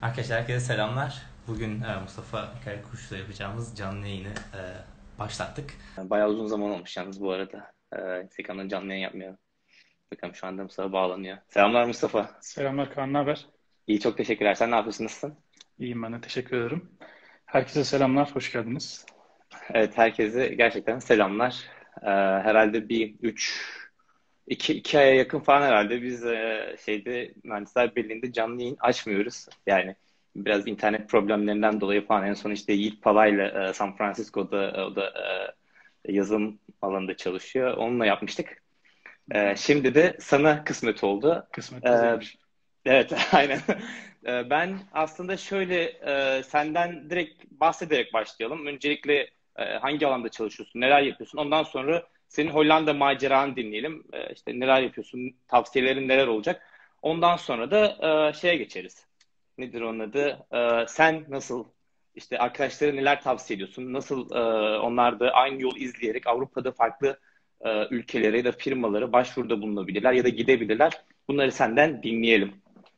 Arkadaşlar herkese selamlar. Bugün Mustafa Karakuş'la yapacağımız canlı yayını başlattık. Bayağı uzun zaman olmuş yalnız bu arada. Instagram'dan canlı yayın yapmıyor. Bakalım şu anda Mustafa bağlanıyor. Selamlar Mustafa. Selamlar Kaan, ne haber? İyi, çok teşekkürler. Sen ne yapıyorsun? Nasılsın? İyiyim ben de teşekkür ederim. Herkese selamlar, hoş geldiniz. Evet, herkese gerçekten selamlar. Herhalde bir 2 aya yakın falan herhalde biz Mühendisler Birliği'nde canlı yayın açmıyoruz. Yani biraz internet problemlerinden dolayı falan en son işte Yiğit Pala'yla San Francisco'da o da yazılım alanında çalışıyor. Onunla yapmıştık. Şimdi de sana kısmet oldu. Kısmet E, bizeymiş. evet, aynen. Ben aslında şöyle senden direkt bahsederek başlayalım. Öncelikle hangi alanda çalışıyorsun, neler yapıyorsun? Ondan sonra senin Hollanda maceranı dinleyelim. İşte neler yapıyorsun, tavsiyelerin neler olacak? Ondan sonra da şeye geçeriz. Nedir onun adı? Sen nasıl, işte arkadaşlara neler tavsiye ediyorsun? Nasıl onlar da aynı yol izleyerek Avrupa'da farklı ülkelere ya da firmalara başvuruda bulunabilirler ya da gidebilirler. Bunları senden dinleyelim.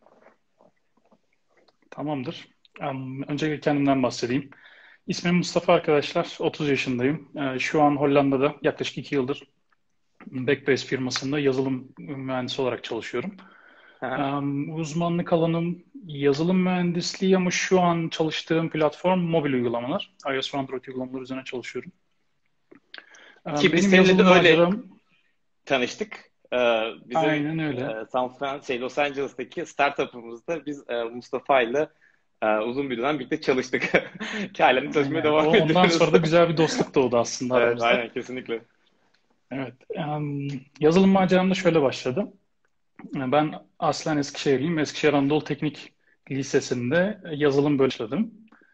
Tamamdır. Öncelikle kendimden bahsedeyim. İsmim Mustafa arkadaşlar, 30 yaşındayım. Şu an Hollanda'da yaklaşık 2 yıldır Backbase firmasında yazılım mühendisi olarak çalışıyorum. Aha. Uzmanlık alanım yazılım mühendisliği ama şu an çalıştığım platform mobil uygulamalar. iOS ve Android uygulamaları üzerine çalışıyorum. Ki biz Benim seninle de yazılım öyle maceram tanıştık. Bizim aynen öyle. Los Angeles'taki startup'ımızda biz Mustafa ile uzun bir dönem birlikte çalıştık. Ki halen de çalışmaya Aynen. devam Ondan ediyoruz. sonra da güzel bir dostluk doğdu aslında Evet, aramızda. aynen, kesinlikle. Evet. Yazılım maceram da şöyle başladı. Ben aslen Eskişehirliyim. Eskişehir Anadolu Teknik Lisesi'nde yazılım bölümü.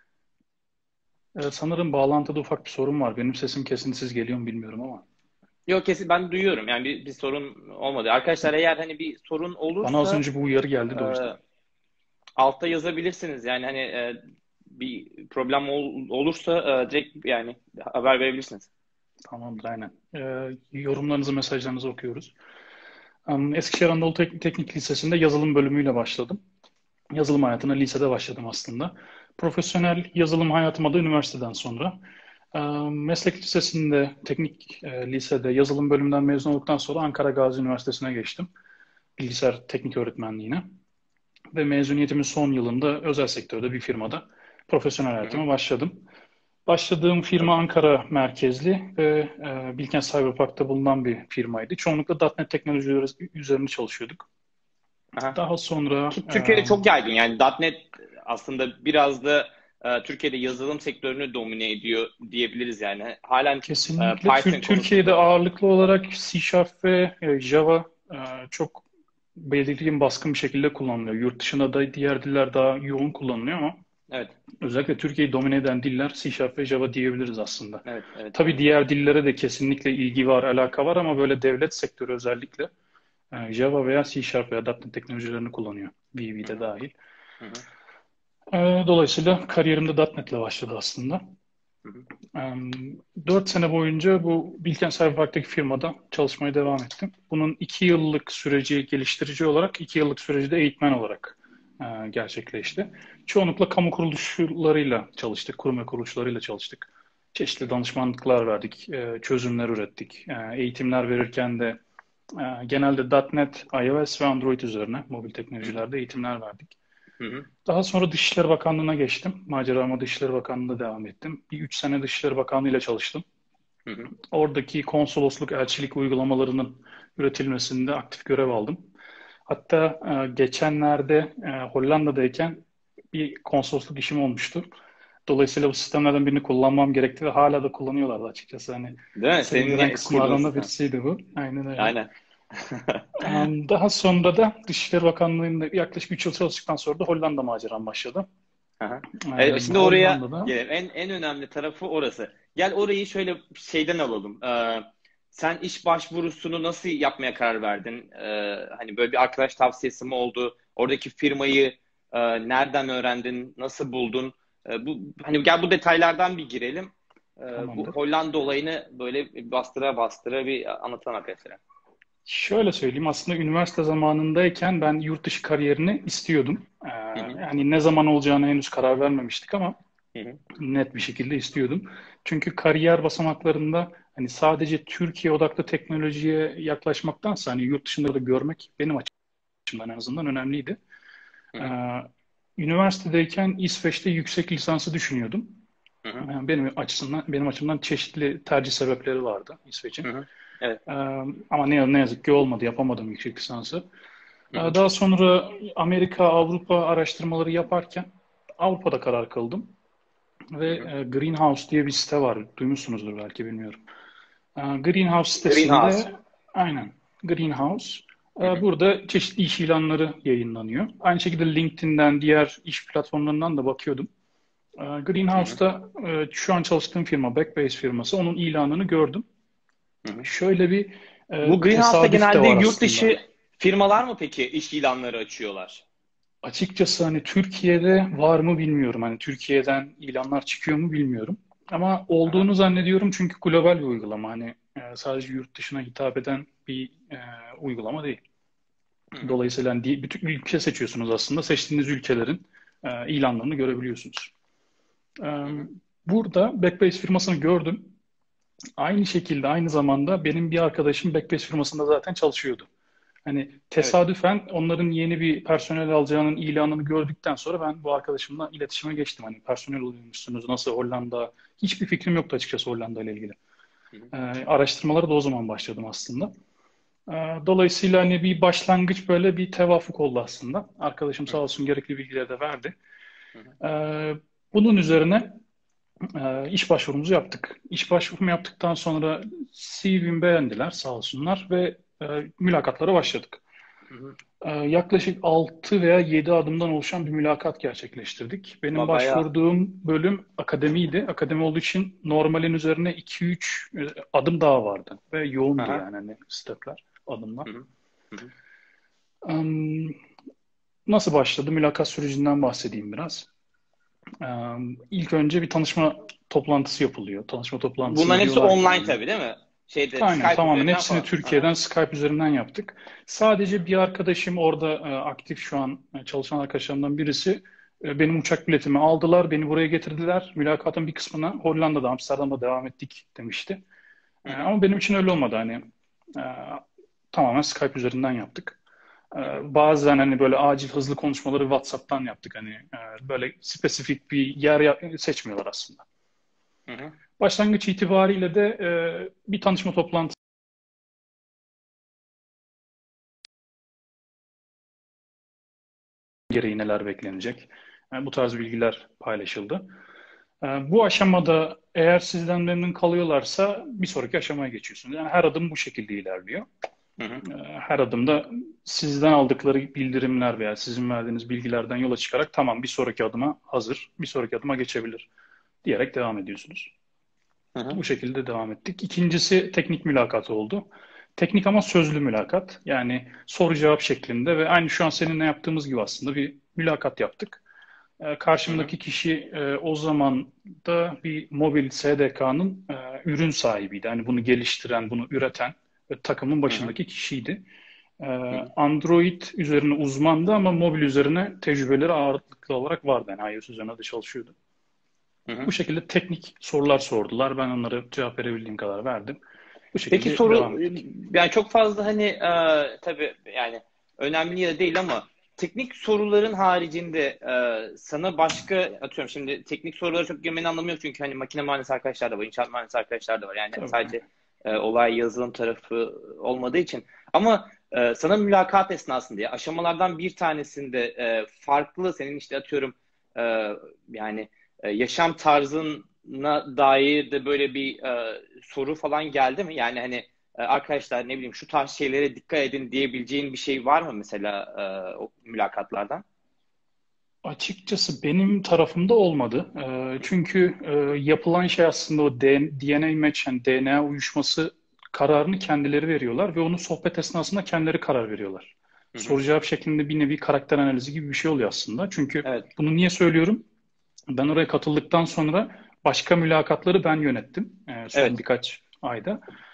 Sanırım bağlantıda ufak bir sorun var. Benim sesim kesintisiz geliyor mu bilmiyorum ama. Yok, kesin ben duyuyorum. Yani bir sorun olmadı. Arkadaşlar, eğer hani bir sorun Bana az olursa önce bu uyarı geldi e, de o yüzden. altta yazabilirsiniz. Yani hani bir problem olursa direkt yani haber verebilirsiniz. Tamamdır aynen. Yorumlarınızı, mesajlarınızı okuyoruz. Eskişehir Anadolu Teknik Lisesi'nde yazılım bölümüyle başladım. Yazılım hayatına lisede başladım aslında. Profesyonel yazılım hayatıma da üniversiteden sonra. Meslek lisesinde, teknik lisede yazılım bölümünden mezun olduktan sonra Ankara Gazi Üniversitesi'ne geçtim. Bilgisayar teknik öğretmenliğine. Ve mezuniyetimin son yılında özel sektörde bir firmada profesyonel Hı hı. hayatıma başladım. Başladığım Çok firma güzel. Ankara merkezli ve Bilkent Cyberpark'ta bulunan bir firmaydı. Çoğunlukla .NET teknolojileri üzerine çalışıyorduk. Aha. Daha sonra Ki Türkiye'de çok yaygın. Yani .NET aslında biraz da Türkiye'de yazılım sektörünü domine ediyor diyebiliriz yani. Halen kesinlikle Python Türkiye'de konusunda. ağırlıklı olarak C Sharp ve Java çok belirgin baskın bir şekilde kullanılıyor. Yurt dışında da diğer diller daha yoğun kullanılıyor ama Evet, özellikle Türkiye'yi domine eden diller C Sharp ve Java diyebiliriz aslında. evet, evet, Tabii aynen. diğer dillere de kesinlikle ilgi var, alaka var ama böyle devlet sektörü özellikle Java veya C Sharp veya .NET teknolojilerini kullanıyor. Hı VB de hı, dahil. hı hı, Dolayısıyla kariyerim de .NET ile başladı aslında. hı hı, 4 sene boyunca bu Bilkent Cyberpark'taki firmada çalışmaya devam ettim. Bunun 2 yıllık süreci geliştirici olarak, 2 yıllık süreci de eğitmen olarak gerçekleşti. Çoğunlukla kamu kuruluşlarıyla çalıştık, kurum ve kuruluşlarıyla çalıştık. Çeşitli danışmanlıklar verdik, çözümler ürettik. Eğitimler verirken de genelde .NET, iOS ve Android üzerine mobil hı hı, teknolojilerde eğitimler verdik. hı hı, Daha sonra Dışişleri Bakanlığı'na geçtim. Macerama Dışişleri Bakanlığı'nda devam ettim. Bir 3 sene Dışişleri Bakanlığı ile çalıştım. hı hı. Oradaki konsolosluk, elçilik uygulamalarının üretilmesinde aktif görev aldım. Hatta geçenlerde Hollanda'dayken bir konsolosluk işim olmuştu. Dolayısıyla bu sistemlerden birini kullanmam gerekti ve hala da kullanıyorlardı açıkçası. Hani Değil mi? sevindiren Senin kurduğun kısımlardan da sistem. birisiydi bu. Aynen öyle. Aynen. Daha sonra da Dışişleri Bakanlığı'nda yaklaşık 3 yıl çalıştıktan sonra da Hollanda maceram başladı. Aha. Şimdi oraya Hollanda'da gelelim. En önemli tarafı orası. Gel orayı şöyle şeyden alalım. Sen iş başvurusunu nasıl yapmaya karar verdin? Hani böyle bir arkadaş tavsiyesi mi oldu? Oradaki firmayı nereden öğrendin? Nasıl buldun? Bu hani gel bu detaylardan bir girelim. Bu tamamdır. Hollanda olayını böyle bastıra bastıra bir anlatalım arkadaşlar. Şöyle söyleyeyim, aslında üniversite zamanındayken ben yurt dışı kariyerini istiyordum. Hı hı, Yani ne zaman olacağına henüz karar vermemiştik ama hı hı, net bir şekilde istiyordum. Çünkü kariyer basamaklarında hani sadece Türkiye odaklı teknolojiye yaklaşmaktansa hani yurt dışında da görmek benim açımdan en azından önemliydi. hı Ee, hı, Üniversitedeyken İsveç'te yüksek lisansı düşünüyordum. hı hı, Benim açımdan çeşitli tercih sebepleri vardı İsveç'in. hı hı. Evet. Ee, Ama ne yazık ki olmadı, yapamadım yüksek lisansı. Hı hı, Daha sonra Amerika, Avrupa araştırmaları yaparken Avrupa'da karar kıldım. hı Ve hı. Greenhouse diye bir site var. Duymuşsunuzdur belki, bilmiyorum. Greenhouse Greenhouse. sitesinde aynen Greenhouse. Hı hı, Burada çeşitli iş ilanları yayınlanıyor. Aynı şekilde LinkedIn'den, diğer iş platformlarından da bakıyordum. hı hı, Greenhouse'da şu an çalıştığım firma, Backbase firması, onun ilanını gördüm. hı hı. Şöyle bir Bu Greenhouse'da tesadüf de genelde var yurt aslında. dışı firmalar mı peki iş ilanları açıyorlar? Açıkçası hani Türkiye'de var mı bilmiyorum. Hani Türkiye'den ilanlar çıkıyor mu bilmiyorum. Ama Aha. olduğunu zannediyorum, çünkü global bir uygulama. Hani sadece yurt dışına hitap eden bir uygulama değil. Hı hı, Dolayısıyla hani bütün ülke seçiyorsunuz aslında. Seçtiğiniz ülkelerin ilanlarını görebiliyorsunuz. E, hı hı. Burada Backbase firmasını gördüm. Aynı şekilde aynı zamanda benim bir arkadaşım Backbase firmasında zaten çalışıyordu. Hani Evet. tesadüfen onların yeni bir personel alacağının ilanını gördükten sonra ben bu arkadaşımla iletişime geçtim. Hani personel alıyormuşsunuz, nasıl Hollanda? Hiçbir fikrim yoktu açıkçası Hollanda ile ilgili. Hı hı, Araştırmalara da o zaman başladım aslında. Ee, Dolayısıyla hani bir başlangıç, böyle bir tevafuk oldu aslında. Arkadaşım hı sağ hı, olsun gerekli bilgileri de verdi. hı hı, Ee, Bunun üzerine iş başvurumuzu yaptık. İş başvurumu yaptıktan sonra CV'mi beğendiler sağ olsunlar ve mülakatlara başladık. hı hı. Yaklaşık 6 veya 7 adımdan oluşan bir mülakat gerçekleştirdik. Benim Bayağı. başvurduğum bölüm akademiydi. Akademi olduğu için normalin üzerine 2-3 adım daha vardı. Ve yoğundu Aha. yani hani stepler, adımlar. Hı hı, hı hı, Em, Nasıl başladı? Mülakat sürecinden bahsedeyim biraz. İlk önce bir tanışma toplantısı yapılıyor. Tanışma toplantısında bunların hepsi diyorlar ki online hani tabii değil mi? Şeyde aynen, Skype tamamen üzerinden hepsini falan. Aha. Türkiye'den Skype üzerinden yaptık. Sadece bir arkadaşım orada aktif şu an çalışan arkadaşlarımdan birisi, benim uçak biletimi aldılar, beni buraya getirdiler. Mülakatın bir kısmına Hollanda'da, Amsterdam'da devam ettik demişti. Hı hı, Ama benim için öyle olmadı hani. E, Tamamen Skype üzerinden yaptık. hı hı, Bazen hani böyle acil hızlı konuşmaları WhatsApp'tan yaptık hani, böyle spesifik bir yer seçmiyorlar aslında. hı hı, Başlangıç itibariyle de bir tanışma toplantısı gereği neler beklenecek. Yani bu tarz bilgiler paylaşıldı. Bu aşamada eğer sizden memnun kalıyorlarsa bir sonraki aşamaya geçiyorsunuz. Yani her adım bu şekilde ilerliyor. hı hı, Her adımda sizden aldıkları bildirimler veya sizin verdiğiniz bilgilerden yola çıkarak tamam, bir sonraki adıma hazır, bir sonraki adıma geçebilir diyerek devam ediyorsunuz. hı hı, Bu şekilde devam ettik. İkincisi teknik mülakat oldu. Teknik ama sözlü mülakat. Yani soru cevap şeklinde ve aynı şu an seninle yaptığımız gibi aslında bir mülakat yaptık. hı hı, Karşımdaki kişi o zaman da bir mobil SDK'nın ürün sahibiydi. Yani bunu geliştiren, bunu üreten ve takımın hı hı, başındaki kişiydi. E, hı hı, Android üzerine uzmandı ama mobil üzerine tecrübeleri ağırlıklı olarak vardı. Yani iOS üzerine de çalışıyordu. hı hı. Bu şekilde teknik sorular sordular. Ben onlara cevap verebildiğim kadar verdim. Bu Peki şekilde devam soru, ettik. yani çok fazla hani tabii yani önemli ya da değil ama teknik soruların haricinde sana başka atıyorum şimdi teknik sorulara çok girmenin anlamı yok çünkü hani makine mühendisi arkadaşlar da var, inşaat mühendisi arkadaşlar da var. Yani Tabii. sadece olay yazılım tarafı olmadığı için. Ama sana mülakat esnasında ya aşamalardan bir tanesinde farklı senin işte atıyorum e, yani yaşam tarzına dair de böyle bir soru falan geldi mi? Yani hani arkadaşlar ne bileyim şu tarz şeylere dikkat edin diyebileceğin bir şey var mı mesela o mülakatlardan? Açıkçası benim tarafımda olmadı. Çünkü yapılan şey aslında o DNA match, yani DNA uyuşması kararını kendileri veriyorlar ve onu sohbet esnasında kendileri karar veriyorlar. Hı hı. Soru cevap şeklinde bir nevi karakter analizi gibi bir şey oluyor aslında. Çünkü Evet. bunu niye söylüyorum? Ben oraya katıldıktan sonra başka mülakatları ben yönettim son Evet. birkaç ayda.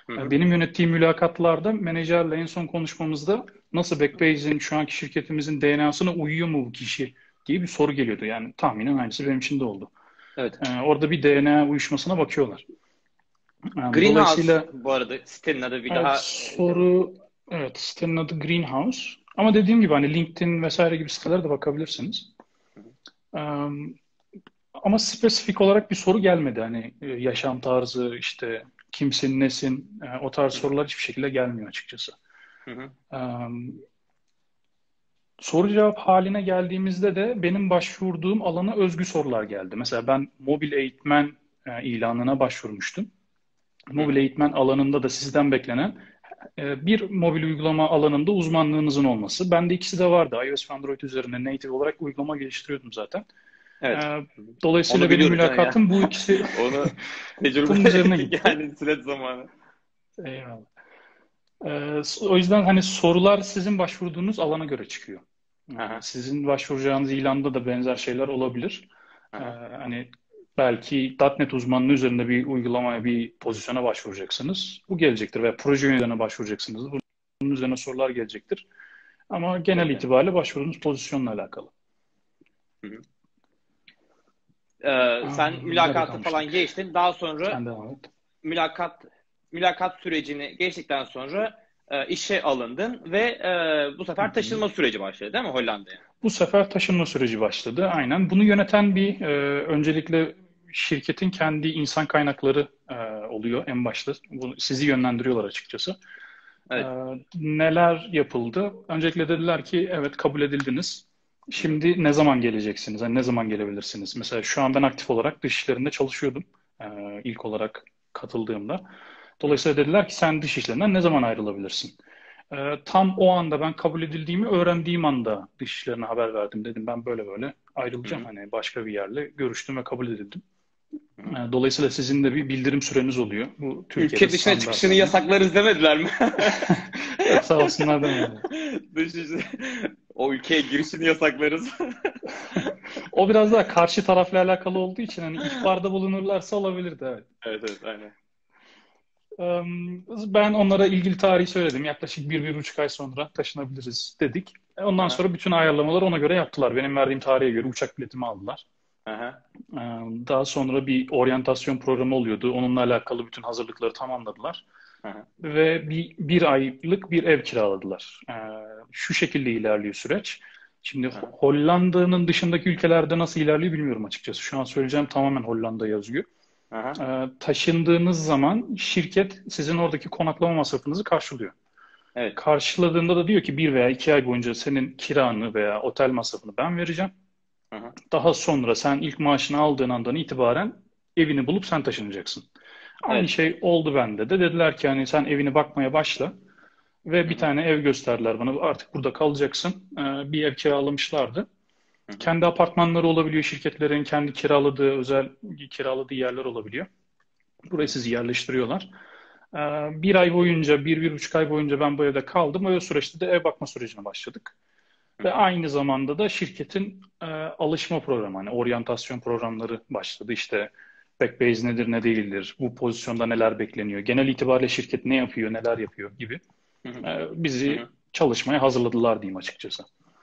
Hı hı. Benim yönettiğim mülakatlarda menajerle en son konuşmamızda nasıl Backbase'in şu anki şirketimizin DNA'sına uyuyor mu bu kişi diye bir soru geliyordu. Yani tahminen aynısı benim için de oldu. Evet. Orada bir DNA uyuşmasına bakıyorlar. Greenhouse Dolayısıyla bu arada sitenin adı bir evet, daha soru evet, sitenin adı Greenhouse. Ama dediğim gibi hani LinkedIn vesaire gibi sitelere de bakabilirsiniz. Ama spesifik olarak bir soru gelmedi. Hani yaşam tarzı, işte kimsin, nesin, o tarz Hı hı. sorular hiçbir şekilde gelmiyor açıkçası. Hı hı. Soru cevap haline geldiğimizde de benim başvurduğum alana özgü sorular geldi. Mesela ben mobil eğitmen ilanına başvurmuştum. Hı Mobil hı. eğitmen alanında da sizden beklenen bir mobil uygulama alanında uzmanlığınızın olması. Bende ikisi de vardı. iOS ve Android üzerinde native olarak uygulama geliştiriyordum zaten. Evet. Ee, Hı hı. Onu Dolayısıyla benim biliyoruz canım ya. mülakatım bu ikisi Onu tecrübe bunun üzerine gitti. yani süreç zamanı. Eyvallah. O yüzden hani sorular sizin başvurduğunuz alana göre çıkıyor. Aha. Sizin başvuracağınız ilanda da benzer şeyler olabilir. Aha. Hani belki .NET uzmanlığı üzerinde bir uygulamaya, bir pozisyona başvuracaksınız. Bu gelecektir. Veya proje yönetmenine başvuracaksınız. Bunun üzerine sorular gelecektir. Ama genel Okey. itibariyle başvurduğunuz pozisyonla alakalı. Hı hı. Sen Nerede mülakatı falan kalmıştık? geçtin. Daha sonra Sen devam et. mülakat mülakat sürecini geçtikten sonra işe alındın ve bu Hı sefer hı. taşınma süreci başladı değil mi Hollanda'ya? Bu sefer taşınma süreci başladı. Aynen. Bunu yöneten öncelikle şirketin kendi insan kaynakları oluyor en başta. Sizi yönlendiriyorlar açıkçası. E, Evet. Neler yapıldı? Öncelikle dediler ki evet, kabul edildiniz. Hı hı. Şimdi ne zaman geleceksiniz? Yani ne zaman gelebilirsiniz? Mesela şu an ben aktif olarak dış işlerinde çalışıyordum e, ilk olarak katıldığımda. Hı hı. Dolayısıyla dediler ki sen dış işlerinden ne zaman ayrılabilirsin? Tam o anda ben kabul edildiğimi öğrendiğim anda dışişlerine haber verdim. Dedim ben böyle böyle Hı ayrılacağım. hı. Hani başka bir yerle görüştüm ve kabul edildim. Hı hı. Dolayısıyla sizin de bir bildirim süreniz oluyor. Bu Türkiye'de Ülke dışına standart çıkışını yani. yasaklarız demediler mi? Yok, sağ olsunlar demediler. O ülkeye girişini yasaklarız. O biraz daha karşı tarafla alakalı olduğu için hani ihbarda bulunurlarsa olabilirdi, evet. Evet, evet, aynen. Ben onlara ilgili tarihi söyledim. Yaklaşık 1-1,5 ay sonra taşınabiliriz dedik. Ondan Aha, sonra bütün ayarlamaları ona göre yaptılar. Benim verdiğim tarihe göre uçak biletimi aldılar. aha, Ee, Daha sonra bir oryantasyon programı oluyordu. Onunla alakalı bütün hazırlıkları tamamladılar. aha. Ve bir aylık bir ev kiraladılar. Şu şekilde ilerliyor süreç. Şimdi Aha. Hollanda'nın dışındaki ülkelerde nasıl ilerliyor bilmiyorum açıkçası. Şu an söyleyeceğim tamamen Hollanda yazıyor. Aha. Taşındığınız zaman şirket sizin oradaki konaklama masrafınızı karşılıyor. Evet. Karşıladığında da diyor ki 1 veya 2 ay boyunca senin kiranı veya otel masrafını ben vereceğim. Aha. Daha sonra sen ilk maaşını aldığın andan itibaren evini bulup sen taşınacaksın. Aynı Evet. şey oldu bende de. Dediler ki hani sen evini bakmaya başla. Ve Hı bir hı. tane ev gösterdiler bana. Artık burada kalacaksın. Bir ev kiralamışlardı. Hı hı. Kendi apartmanları olabiliyor. Şirketlerin kendi özel kiraladığı yerler olabiliyor. Hı Buraya hı. sizi yerleştiriyorlar. Ee, 1 ay boyunca, 1-1,5 ay boyunca ben bu evde kaldım. O süreçte de ev bakma sürecine başladık. Hı Ve hı. aynı zamanda da şirketin alışma programı, hani oryantasyon programları başladı. İşte Backbase nedir, ne değildir, bu pozisyonda neler bekleniyor, genel itibariyle şirket ne yapıyor, neler yapıyor gibi Hı hı. Hı bizi hı. çalışmaya hazırladılar diyeyim açıkçası.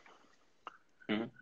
Hı hı.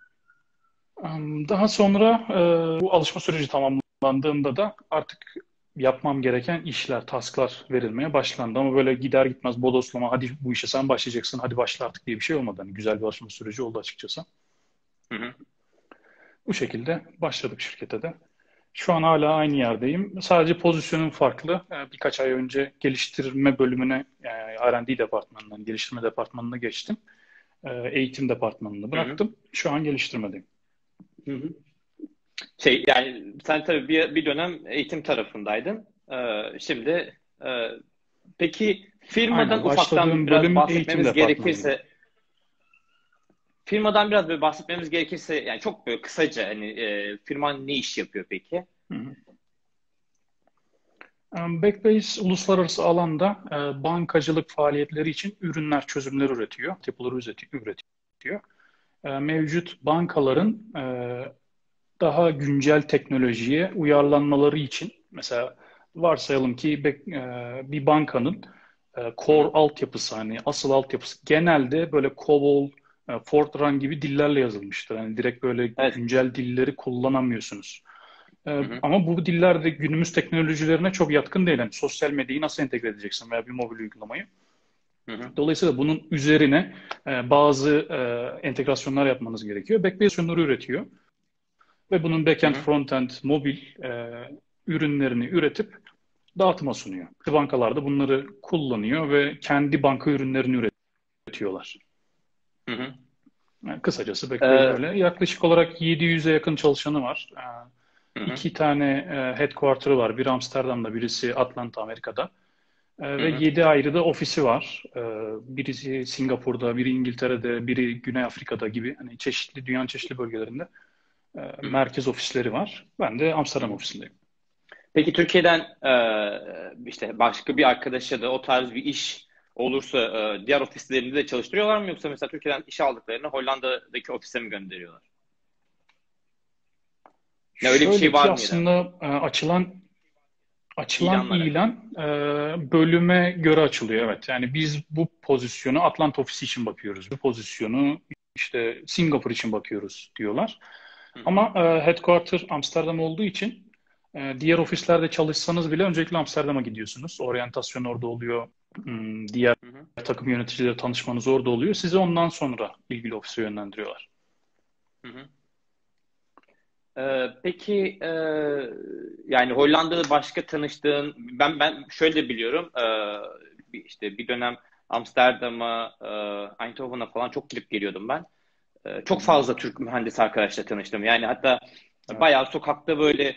Daha sonra bu alışma süreci tamamlandığında da artık yapmam gereken işler, tasklar verilmeye başlandı. Ama böyle gider gitmez bodoslama, hadi bu işe sen başlayacaksın, hadi başla artık diye bir şey olmadı. Hani güzel bir alışma süreci oldu açıkçası. Hı hı. Bu şekilde başladık şirkete de. Şu an hala aynı yerdeyim. Sadece pozisyonum farklı. Birkaç ay önce geliştirme bölümüne, R&D departmanından geliştirme departmanına geçtim. Eğitim departmanını Hı hı. bıraktım. Şu an geliştirmedeyim. Hı hı. Yani sen tabii bir dönem eğitim tarafındaydın. Şimdi peki Aynen. firmadan ufaktan Başladığım biraz bölüm eğitim bahsetmemiz departmanıydı. gerekirse firmadan biraz böyle bahsetmemiz gerekirse yani çok böyle kısaca hani firman ne iş yapıyor peki? Hı hı. Backbase uluslararası alanda bankacılık faaliyetleri için ürünler, çözümler üretiyor, yapıları üretiyor. Mevcut Hı hı. bankaların daha güncel teknolojiye uyarlanmaları için mesela Varsayalım ki bir bankanın core altyapısı, hani asıl altyapısı genelde böyle COBOL, Fortran gibi dillerle yazılmıştır. Yani direkt böyle Evet. güncel dilleri kullanamıyorsunuz. Hı hı. Ama bu diller de günümüz teknolojilerine çok yatkın değil. Yani sosyal medyayı nasıl entegre edeceksin veya bir mobil uygulamayı. Hı hı. Dolayısıyla bunun üzerine bazı entegrasyonlar yapmanız gerekiyor. Backbase ürünleri üretiyor ve bunun Hı backend, hı. frontend, mobil ürünlerini üretip dağıtıma sunuyor. Bankalar da bunları kullanıyor ve kendi banka ürünlerini üretiyorlar. Hı hı. Yani kısacası Backbase Ee, öyle. Yaklaşık olarak 700'e yakın çalışanı var. hı hı. İki tane headquarter'ı var. Biri Amsterdam'da, birisi Atlanta, Amerika'da. Hı Ve hı. 7 ayrı da ofisi var. Birisi Singapur'da, biri İngiltere'de, biri Güney Afrika'da gibi. Hani dünyanın çeşitli bölgelerinde Hı hı. merkez ofisleri var. Ben de Hı Amsterdam hı. ofisindeyim. Peki Türkiye'den işte başka bir arkadaşa da o tarz bir iş olursa diğer ofislerinde de çalıştırıyorlar mı, yoksa mesela Türkiye'den iş aldıklarını Hollanda'daki ofise mi gönderiyorlar? Ne, öyle bir şey Şöyle ki var mı ya da aslında açılan ilanlara? ilan bölüme göre açılıyor. Evet. Yani biz bu pozisyonu Atlanta ofisi için bakıyoruz. Bu pozisyonu işte Singapur için bakıyoruz diyorlar. Hı hı. Ama headquarter Amsterdam olduğu için diğer ofislerde çalışsanız bile öncelikle Amsterdam'a gidiyorsunuz. Oryantasyon orada oluyor. Diğer Hı hı. takım yöneticileriyle tanışmanız orada oluyor. Sizi ondan sonra ilgili ofise yönlendiriyorlar. Hı hı. Peki yani Hollanda'da başka tanıştığın, ben şöyle biliyorum, işte bir dönem Amsterdam'a, Eindhoven'a falan çok gidip geliyordum ben. Hı Çok hı. fazla Türk mühendis arkadaşla tanıştım. Yani hatta Evet. bayağı sokakta böyle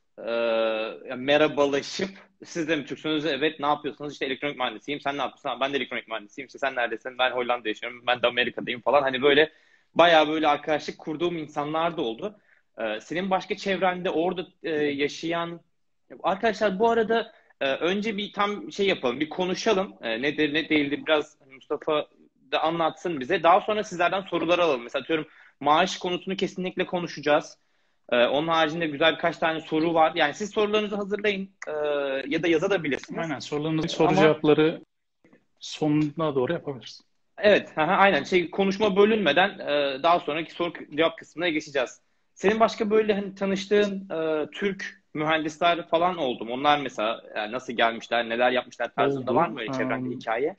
merhabalaşıp, siz de mi Türksünüz? Evet, ne yapıyorsunuz? İşte elektronik mühendisiyim. Sen ne yapıyorsun? "Ha, ben de elektronik mühendisiyim. İşte sen neredesin? Ben Hollanda'da yaşıyorum. Ben de Amerika'dayım" falan. Hani böyle bayağı böyle arkadaşlık kurduğum insanlar da oldu. Senin başka çevrende orada yaşayan arkadaşlar, bu arada önce bir tam şey yapalım. Bir konuşalım. Nedir ne değildir biraz Mustafa da anlatsın bize. Daha sonra sizlerden sorular alalım. Mesela diyorum, maaş konusunu kesinlikle konuşacağız. Onun haricinde güzel birkaç tane soru var. Yani siz sorularınızı hazırlayın, ya da yazabilirsiniz. Aynen. Sorularınızı soru Ama cevapları sonuna doğru yapabiliriz. evet, aynen, şey, konuşma bölünmeden daha sonraki soru cevap kısmına geçeceğiz. Senin başka böyle hani tanıştığın Türk mühendisler falan oldu mu? Onlar mesela yani nasıl gelmişler, neler yapmışlar tarzında var Oldu. mı öyle çevrende hikaye?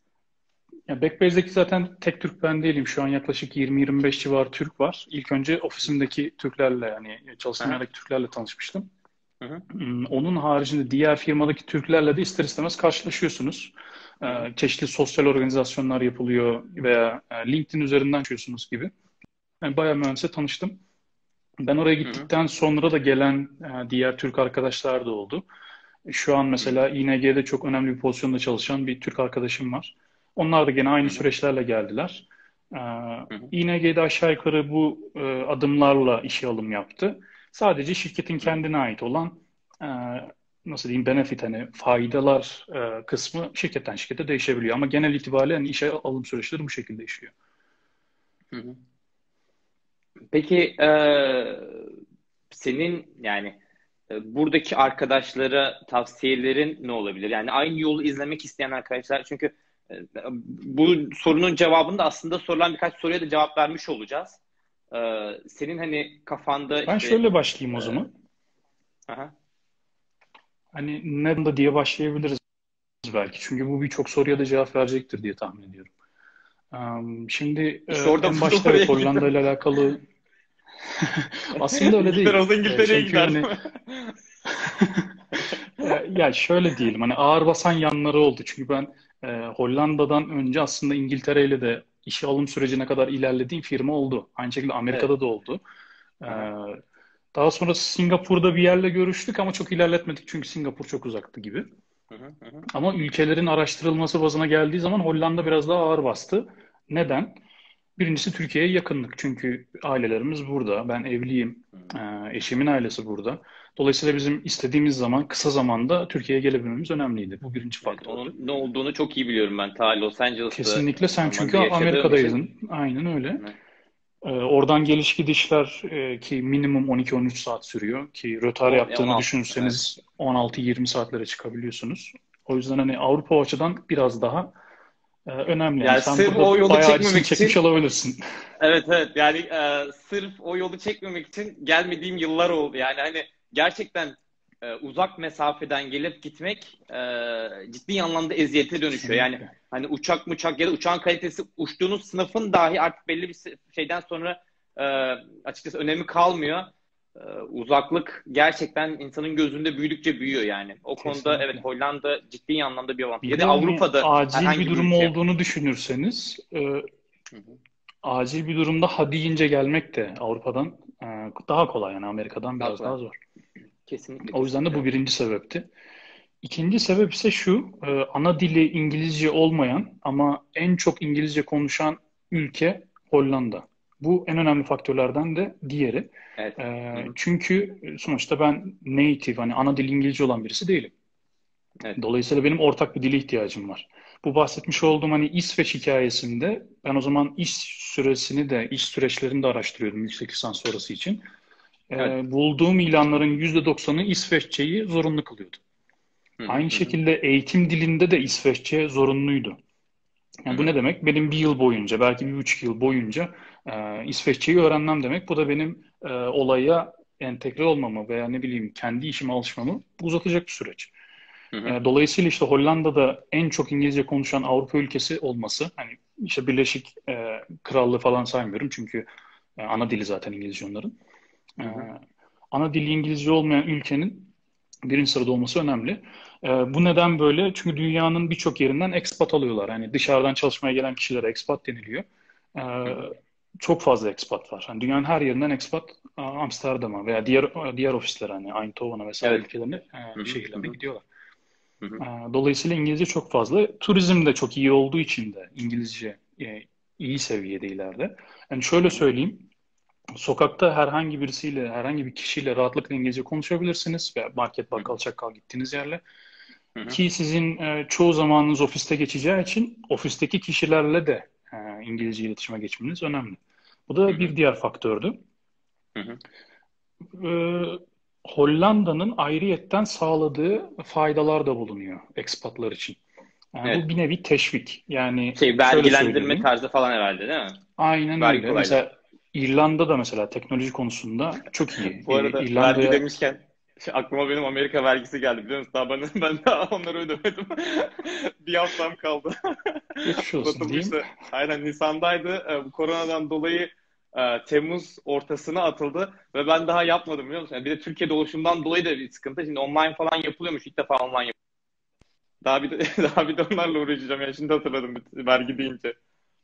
Ya Backbase'deki zaten tek Türk ben değilim. Şu an yaklaşık 20-25 civarı Türk var. İlk önce ofisimdeki Türklerle, yani Hı çalıştığım hı, yerdeki Türklerle tanışmıştım. hı hı, Onun haricinde diğer firmadaki Türklerle de ister istemez karşılaşıyorsunuz. hı hı, Çeşitli sosyal organizasyonlar yapılıyor veya LinkedIn üzerinden açıyorsunuz gibi. Yani bayağı mühendisle tanıştım. Ben oraya hı hı, gittikten sonra da gelen diğer Türk arkadaşlar da oldu. Şu an hı hı, mesela ING'de çok önemli bir pozisyonda çalışan bir Türk arkadaşım var. Onlar da gene aynı hı hı, süreçlerle geldiler. hı hı, ING'de aşağı yukarı bu adımlarla işe alım yaptı. Sadece şirketin hı hı. kendine ait olan e, nasıl diyeyim, benefit, hani faydalar kısmı şirketten şirkete değişebiliyor. Ama genel itibariyle hani işe alım süreçleri bu şekilde işliyor. Hı hı. Peki senin yani buradaki arkadaşlara tavsiyelerin ne olabilir? Yani aynı yolu izlemek isteyen arkadaşlar, çünkü bu sorunun cevabını da aslında sorulan birkaç soruya da cevap vermiş olacağız. Senin hani kafanda Ben işte şöyle başlayayım o e, zaman. aha, Hani neden da diye başlayabiliriz belki. Çünkü bu birçok soruya da cevap verecektir diye tahmin ediyorum. Şimdi işte orada en başta oraya evet, Hollanda gittim. ile alakalı aslında öyle İngiltere değil. olsa İngiltere'ye Çünkü giderdim. hani ya şöyle diyelim, hani ağır basan yanları oldu. Çünkü ben Hollanda'dan önce aslında İngiltere ile de işe alım sürecine kadar ilerlediğim firma oldu. Aynı şekilde Evet. Amerika'da da oldu. E, Aha. Daha sonra Singapur'da bir yerle görüştük ama çok ilerletmedik çünkü Singapur çok uzaktı gibi. Hı hı, hı hı, Ama ülkelerin araştırılması bazına geldiği zaman Hollanda biraz daha ağır bastı. Neden? Birincisi Türkiye'ye yakınlık. Çünkü ailelerimiz burada. Ben evliyim. hı. Eşimin ailesi burada. Dolayısıyla bizim istediğimiz zaman kısa zamanda Türkiye'ye gelebilmemiz önemliydi. Bu birinci Evet, faktördü. onun ne olduğunu çok iyi biliyorum ben. Ta Los Angeles'ta Kesinlikle, sen çünkü normalde yaşadığım için. Amerika'daydın. Aynen öyle. Hı. Oradan geliş gidişler ki minimum 12-13 saat sürüyor. Ki rötar O yaptığını 16. Evet. düşünürseniz 16-20 saatlere çıkabiliyorsunuz. O yüzden hani Avrupa o açıdan biraz daha önemli. Yani Yani sen sırf burada o yolu bayağı acısını çekmemek çekmiş için olabilirsin. evet, evet, yani sırf o yolu çekmemek için gelmediğim yıllar oldu. Yani hani gerçekten uzak mesafeden gelip gitmek ciddi anlamda eziyete dönüşüyor. Yani Kesinlikle. hani uçak ya da uçağın kalitesi uçtuğunuz sınıfın dahi artık belli bir şeyden sonra e, açıkçası önemi kalmıyor. Uzaklık gerçekten insanın gözünde büyüdükçe büyüyor yani. O konuda evet, Kesinlikle. Hollanda ciddi anlamda bir avantaj. Bir Ya da de hani Avrupa'da acil bir herhangi bir durum ülke. olduğunu düşünürseniz Hı hı. acil bir durumda ha deyince gelmek de Avrupa'dan daha kolay, yani Amerika'dan Daha biraz kolay. daha zor. Kesinlikle, O yüzden de kesinlikle. bu birinci sebepti. İkinci sebep ise şu, ana dili İngilizce olmayan ama en çok İngilizce konuşan ülke Hollanda. Bu en önemli faktörlerden de diğeri. Evet. Hı hı. Çünkü sonuçta ben native, hani ana dili İngilizce olan birisi değilim. Evet. Dolayısıyla benim ortak bir dile ihtiyacım var. Bu bahsetmiş Hı hı. olduğum hani İsveç hikayesinde ben o zaman iş süresini de, iş süreçlerini de araştırıyordum yüksek lisans sonrası için. Evet. Bulduğum ilanların %90'ı İsveççeyi zorunlu kılıyordu. Hı hı. Aynı Hı hı. şekilde eğitim dilinde de İsveççe zorunluydu. Hı Yani bu hı. ne demek? Benim bir yıl boyunca, belki 1,5 yıl boyunca İsveççeyi öğrenmem demek. Bu da benim olaya entegre olmamı veya ne bileyim kendi işime alışmamı uzatacak bir süreç. Hı hı. Dolayısıyla işte Hollanda'da en çok İngilizce konuşan Avrupa ülkesi olması, hani işte Birleşik Krallığı falan saymıyorum çünkü ana dili zaten İngilizce onların. E, Hı hı. Ana dili İngilizce olmayan ülkenin birinci sırada olması önemli. Bu neden böyle? Çünkü dünyanın birçok yerinden expat alıyorlar. Yani dışarıdan çalışmaya gelen kişilere expat deniliyor. E, Hı hı. Çok fazla expat var. Yani dünyanın her yerinden expat Amsterdam'a veya diğer ofislere, hani Eindhoven'a vesaire Evet. ülkelerine, Hı hı. Hı şehirlerine hı. gidiyorlar. Hı hı. Dolayısıyla İngilizce çok fazla. Turizm de çok iyi olduğu için de İngilizce iyi seviyede ileride. Yani Hı şöyle hı. söyleyeyim. Sokakta herhangi birisiyle, herhangi bir kişiyle rahatlıkla İngilizce konuşabilirsiniz. Ve market, Hı hı. bakkal, çakkal gittiğiniz yerle. Hı hı. Ki sizin çoğu zamanınız ofiste geçeceği için ofisteki kişilerle de İngilizce iletişime geçmeniz önemli. Bu Hı da hı. bir diğer faktördü. Hı hı. Ee, Hollanda'nın ayrıyetten sağladığı faydalar da bulunuyor ekspatlar için. Yani bu Evet. bir nevi teşvik. Yani şöyle Vergilendirme söyleyelim. tarzı falan herhalde, değil mi? Aynen Vergi öyle. kolaylığı. Mesela İrlanda da mesela teknoloji konusunda çok iyi. Bu arada vergi İrlanda'ya demişken aklıma benim Amerika vergisi geldi, biliyor musun? Daha ben daha onları ödemedim. Bir haftam kaldı. geçmiş olsun diyeyim. Uzatılmıştı. Aynen, Nisan'daydı. Bu koronadan dolayı Temmuz ortasına atıldı ve ben daha yapmadım, biliyor musun? Yani bir de Türkiye'de oluşumdan dolayı da bir sıkıntı. Şimdi online falan yapılıyormuş. İlk defa online yapıyorum. Daha bir de, daha bir de onlarla uğraşacağım. Yani şimdi hatırladım vergi deyince.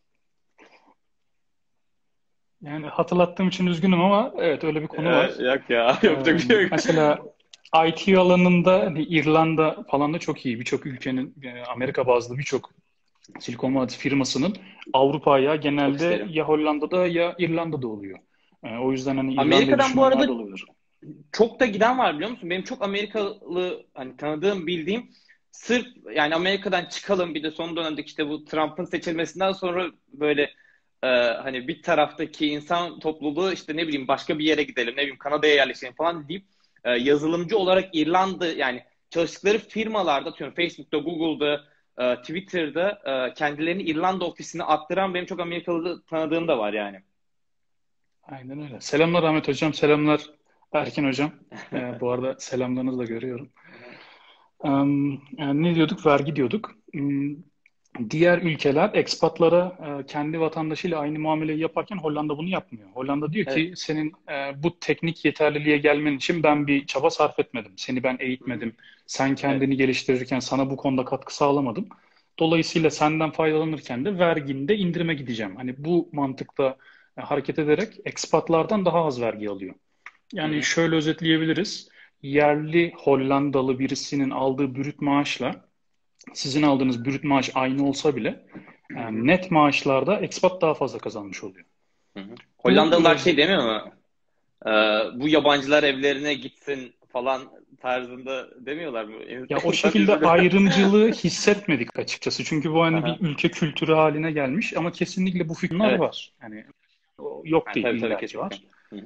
Yani hatırlattığım için üzgünüm ama evet, öyle bir konu var. Yok ya, Ee, yapacak bir şey yok. Mesela IT alanında hani İrlanda falan da çok iyi. Birçok ülkenin, Amerika bazlı birçok Silikon Vadisi firmasının Avrupa'ya genelde Ofisleri. ya Hollanda'da ya İrlanda'da oluyor. O yüzden hani İrlanda'yı Amerika'dan bu düşünenler arada de olabilir. çok da giden var, biliyor musun? Benim çok Amerikalı hani tanıdığım, bildiğim, sırf yani Amerika'dan çıkalım, bir de son dönemdeki işte bu Trump'ın seçilmesinden sonra böyle hani bir taraftaki insan topluluğu işte ne bileyim başka bir yere gidelim, ne bileyim Kanada'ya yerleşelim falan deyip yazılımcı olarak İrlanda, yani çalıştıkları firmalarda, atıyorum Facebook'ta, Google'da, Twitter'da kendilerini İrlanda ofisine attıran benim çok Amerikalı tanıdığım da var yani. Aynen öyle. Selamlar Ahmet Hocam, selamlar Erkin Hocam. Bu arada selamlarınızı da görüyorum. Yani ne diyorduk? Vergi diyorduk. Diğer ülkeler ekspatlara kendi vatandaşıyla aynı muameleyi yaparken Hollanda bunu yapmıyor. Hollanda diyor Evet. ki senin bu teknik yeterliliğe gelmen için ben bir çaba sarf etmedim. Seni ben Hı hı. eğitmedim. Sen Evet. kendini geliştirirken sana bu konuda katkı sağlamadım. Dolayısıyla senden faydalanırken de verginde indirime gideceğim. Hani bu mantıkla hareket ederek ekspatlardan daha az vergi alıyor. Hı Yani hı. şöyle özetleyebiliriz. Yerli Hollandalı birisinin aldığı brüt maaşla sizin aldığınız brüt maaş aynı olsa bile Hı hı. net maaşlarda expat daha fazla kazanmış oluyor. Hı hı. Bu Hollandalılar şey demiyor mu? Bu yabancılar evlerine gitsin falan tarzında demiyorlar mı? ya o İnsan şekilde üzülür. ayrımcılığı hissetmedik açıkçası. Çünkü bu hani bir Aha. ülke kültürü haline gelmiş ama kesinlikle bu fikirler Evet. var. Yani o yok Ha, değil, tabii tabii, illaki kesinlikle. var. Hı hı.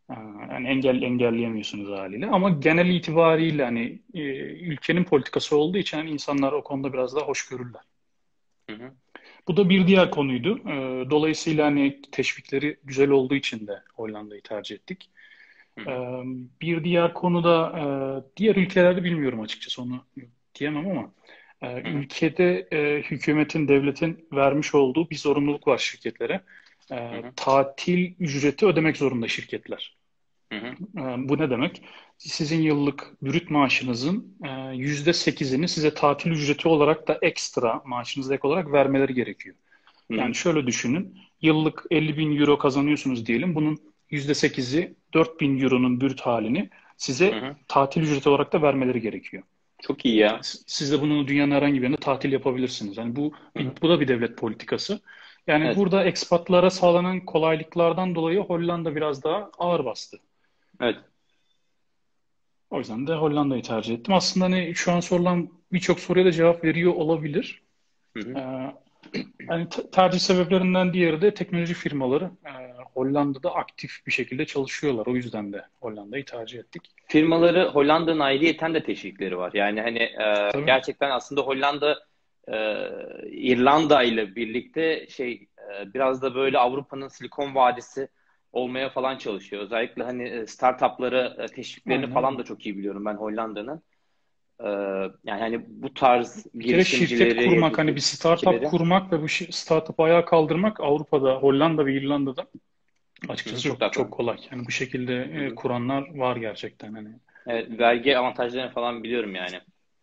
Yani engelleyemiyorsunuz haliyle. Ama genel itibariyle hani ülkenin politikası olduğu için hani insanlar o konuda biraz daha hoşgörüler. Hı hı. Bu da bir diğer konuydu. Dolayısıyla hani teşvikleri güzel olduğu için de Hollanda'yı tercih ettik. Hı Ee, hı. Bir diğer konuda diğer ülkelerde bilmiyorum açıkçası onu diyemem ama Hı hı. ülkede hükümetin, devletin vermiş olduğu bir zorunluluk var şirketlere. Hı hı. Tatil ücreti ödemek zorunda şirketler. Hı hı. Bu ne demek? Sizin yıllık brüt maaşınızın %8'ini size tatil ücreti olarak da ekstra maaşınıza ek olarak vermeleri gerekiyor. Hı Yani hı. şöyle düşünün. Yıllık 50 bin euro kazanıyorsunuz diyelim. Bunun %8'i 4 bin euronun brüt halini Hı size hı. tatil ücreti olarak da vermeleri gerekiyor. Çok iyi ya. Siz de bunu dünyanın herhangi bir yerinde tatil yapabilirsiniz. Yani Hı hı. bu da bir devlet politikası. Yani Evet. burada ekspatlara sağlanan kolaylıklardan dolayı Hollanda biraz daha ağır bastı. Evet. O yüzden de Hollanda'yı tercih ettim. Aslında hani şu an sorulan birçok soruya da cevap veriyor olabilir. Hı hı. Ee, Yani tercih sebeplerinden diğeri de teknoloji firmaları Hollanda'da aktif bir şekilde çalışıyorlar. O yüzden de Hollanda'yı tercih ettik. Firmaları Hollanda'nın ayrıyeten de teşvikleri var. Yani hani Tabii. gerçekten aslında Hollanda İrlanda ile birlikte biraz da böyle Avrupa'nın Silikon Vadisi olmaya falan çalışıyor. Özellikle hani startuplara teşviklerini Aynen falan öyle. da çok iyi biliyorum ben Hollanda'nın. E, Yani hani bu tarz Bir kere şirket girişimcileri, kurmak, bu hani bir startup kişileri. kurmak ve bu startup'ı ayağa kaldırmak Avrupa'da, Hollanda ve İrlanda'da Hı açıkçası hı, çok çok daha çok kolay. kolay. Yani bu şekilde Hı hı. kuranlar var gerçekten hani. Evet, vergi avantajlarını falan biliyorum yani.